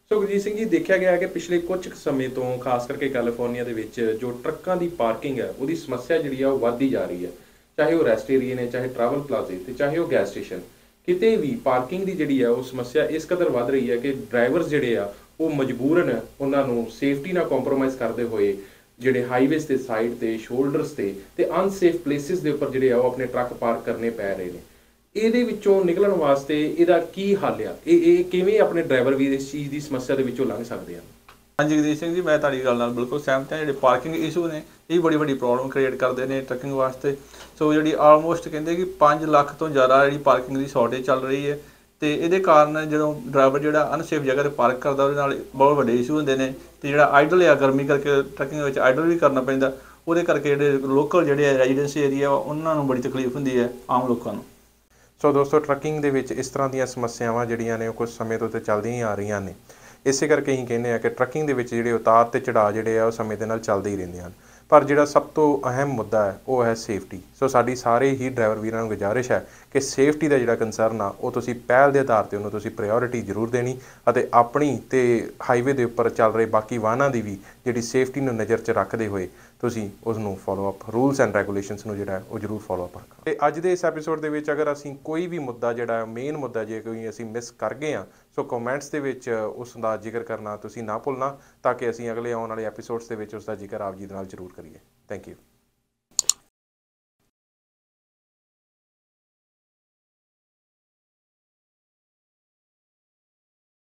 ਸੋ ਗੁਰਜੀਤ ਸਿੰਘ ਜੀ, ਦੇਖਿਆ ਗਿਆ ਕਿ ਪਿਛਲੇ ਕੁਝ ਕੁ ਸਮੇਂ ਤੋਂ ਖਾਸ ਕਰਕੇ ਕੈਲੀਫੋਰਨੀਆ ਦੇ ਵਿੱਚ ਜੋ ਟਰੱਕਾਂ ਦੀ ਪਾਰਕਿੰਗ ਹੈ ਉਹਦੀ ਸਮੱਸਿਆ ਜਿਹੜੀ ਆ ਉਹ ਵੱਧਦੀ ਜਾ ਰਹੀ ਹੈ। ਚਾਹੇ ਉਹ ਰੈਸਟ ਏਰੀਏ ਨੇ, ਚਾਹੇ ਟਰੈਵਲ ਪਲਾਜ਼ੇ ਤੇ ਚਾਹੇ ਉਹ ਗੈਸ ਸਟੇਸ਼ਨ, ਕਿਤੇ ਵੀ ਪਾਰਕਿੰਗ ਦੀ ਜਿਹੜੀ ਆ ਉਹ ਸਮੱਸਿਆ ਇਸ ਕਦਰ ਵੱਧ ਰਹੀ ਹੈ ਕਿ ਡਰਾਈਵਰਸ ਜਿਹੜੇ ਆ ਉਹ ਮਜਬੂਰਨ ਉਹਨਾਂ ਨੂੰ ਸੇਫਟੀ ਨਾਲ ਕੰਪਰੋਮਾਈਜ਼ ਕਰਦੇ ਹੋਏ ਜਿਹੜੇ ਹਾਈਵੇਜ਼ ਦੇ ਸਾਈਡ ਤੇ, ਸ਼ੋਲਡਰਸ ਤੇ ਤੇ ਅਨਸੇਫ ਪਲੇਸਿਸ ਦੇ ਉੱਪਰ ਜਿਹੜੇ ਆ ਉਹ ਆਪਣੇ ਟਰੱਕ ਪਾਰਕ ਕਰਨੇ ਪੈ ਰਹੇ ਨੇ। ਇਹਦੇ ਵਿੱਚੋਂ ਨਿਕਲਣ ਵਾਸਤੇ ਇਹਦਾ ਕੀ ਹੱਲ ਆ? ਇਹ ਇਹ ਕਿਵੇਂ ਆਪਣੇ ਡਰਾਈਵਰ ਵੀ ਇਸ ਚੀਜ਼ ਦੀ ਸਮੱਸਿਆ ਦੇ ਵਿੱਚੋਂ ਲੰਘ ਸਕਦੇ ਹਨ? ਹਾਂਜੀ ਜਗਦੀਸ਼ ਸਿੰਘ ਜੀ, ਮੈਂ ਤੁਹਾਡੀ ਗੱਲ ਨਾਲ ਬਿਲਕੁਲ ਸਹਿਮਤ ਹਾਂ। ਜਿਹੜੇ ਪਾਰਕਿੰਗ ਇਸ਼ੂ ਨੇ ਇਹ ਬੜੀ ਵੱਡੀ ਪ੍ਰੋਬਲਮ ਕ੍ਰੀਏਟ ਕਰਦੇ ਨੇ ਟਰੱਕਿੰਗ ਵਾਸਤੇ। ਸੋ ਜਿਹੜੀ ਆਲਮੋਸਟ ਕਹਿੰਦੇ ਕਿ ਪੰਜ ਲੱਖ ਤੋਂ ਜ਼ਿਆਦਾ ਜਿਹੜੀ ਪਾਰਕਿੰਗ ਦੀ ਸ਼ਾਰਟੇਜ ਚੱਲ ਰਹੀ ਹੈ ਤੇ ਇਹਦੇ ਕਾਰਨ ਜਦੋਂ ਡਰਾਈਵਰ ਜਿਹੜਾ ਅਨਸੇਫ ਜਗ੍ਹਾ ਤੇ ਪਾਰਕ ਕਰਦਾ ਉਹਦੇ ਨਾਲ ਬਹੁਤ ਵੱਡੇ ਇਸ਼ੂ ਹੁੰਦੇ ਨੇ। ਤੇ ਜਿਹੜਾ ਆਈਡਲ ਆ, ਗਰਮੀ ਕਰਕੇ ਟਰੱਕਿੰਗ ਵਿੱਚ ਆਈਡਲ ਵੀ ਕਰਨਾ ਪੈਂਦਾ, ਉਹਦੇ ਕਰਕੇ ਜਿਹੜੇ ਲੋਕਲ ਜਿਹੜੇ ਰੈਜ਼ੀਡੈਂਸੀ ਏਰੀਆ ਉਹਨਾਂ ਨੂੰ ਬੜੀ ਤਕਲੀਫ ਹੁੰਦੀ ਹੈ, ਆਮ ਲੋਕਾਂ ਨੂੰ। ਸੋ ਦੋਸਤੋ, ਟਰੱਕਿੰਗ ਦੇ ਵਿੱਚ ਇਸ ਤਰ੍ਹਾਂ ਦੀਆਂ ਸਮੱਸਿਆਵਾਂ ਜਿਹੜੀਆਂ ਨੇ ਉਹ ਕੁਝ ਸਮੇਂ ਤੋਂ ਤੇ ਚੱਲਦੀਆਂ ਹੀ ਆ ਰਹੀਆਂ ਨੇ। ਇਸੇ ਕਰਕੇ ਅਸੀਂ ਕਹਿੰਦੇ ਆ ਕਿ ਟਰੱਕਿੰਗ ਦੇ ਵਿੱਚ ਜਿਹੜੇ ਉਤਾਰ ਤੇ ਚੜਾਅ ਜਿਹੜੇ ਆ ਉਹ ਸਮੇਂ ਦੇ ਨਾਲ ਚੱਲਦੇ ਹੀ ਰਹਿੰਦੇ ਹਨ। ਪਰ ਜਿਹੜਾ ਸਭ ਤੋਂ ਅਹਿਮ ਮੁੱਦਾ ਹੈ ਉਹ ਹੈ ਸੇਫਟੀ। ਸੋ ਸਾਡੀ ਸਾਰੇ ਹੀ ਡਰਾਈਵਰ ਵੀਰਾਂ ਨੂੰ ਗੁਜ਼ਾਰਿਸ਼ ਹੈ ਕਿ ਸੇਫਟੀ ਦਾ ਜਿਹੜਾ ਕੰਸਰਨ ਆ ਉਹ ਤੁਸੀਂ ਪਹਿਲ ਦੇ ਆਧਾਰ 'ਤੇ ਉਹਨੂੰ ਤੁਸੀਂ ਪ੍ਰਾਇਓਰਿਟੀ ਜ਼ਰੂਰ ਦੇਣੀ, ਅਤੇ ਆਪਣੀ ਤੇ ਹਾਈਵੇ ਦੇ ਉੱਪਰ ਚੱਲ ਰਹੇ ਬਾਕੀ ਵਾਹਨਾਂ ਦੀ ਵੀ ਜਿਹੜੀ ਸੇਫਟੀ ਨੂੰ ਨਜ਼ਰ 'ਚ ਰੱਖਦੇ ਹੋਏ ਤੁਸੀਂ ਉਸ ਨੂੰ follow up, rules and regulations ਨੂੰ ਜਿਹੜਾ ਉਹ ਜ਼ਰੂਰ ਫੋਲੋ ਅਪ ਰੱਖੋ। ਅਤੇ ਅੱਜ ਦੇ ਇਸ ਐਪੀਸੋਡ ਦੇ ਵਿੱਚ ਅਗਰ ਅਸੀਂ ਕੋਈ ਵੀ ਮੁੱਦਾ ਜਿਹੜਾ ਮੇਨ ਮੁੱਦਾ ਜੇ ਕੋਈ ਅਸੀਂ ਮਿਸ ਕਰ ਗਏ ਹਾਂ, ਸੋ ਕਮੈਂਟਸ ਦੇ ਵਿੱਚ ਉਸ ਦਾ ਜ਼ਿਕਰ ਕਰਨਾ ਤੁਸੀਂ ਨਾ ਭੁੱਲਣਾ, ਤਾਂ ਕਿ ਅਸੀਂ ਅਗਲੇ ਆਉਣ ਵਾਲੇ ਐਪੀਸੋਡਸ ਦੇ ਵਿੱਚ ਉਸ ਦਾ ਜ਼ਿਕਰ ਆਪ ਜੀ ਦੇ ਨਾਲ ਜ਼ਰੂਰ ਕਰੀਏ। Thank you.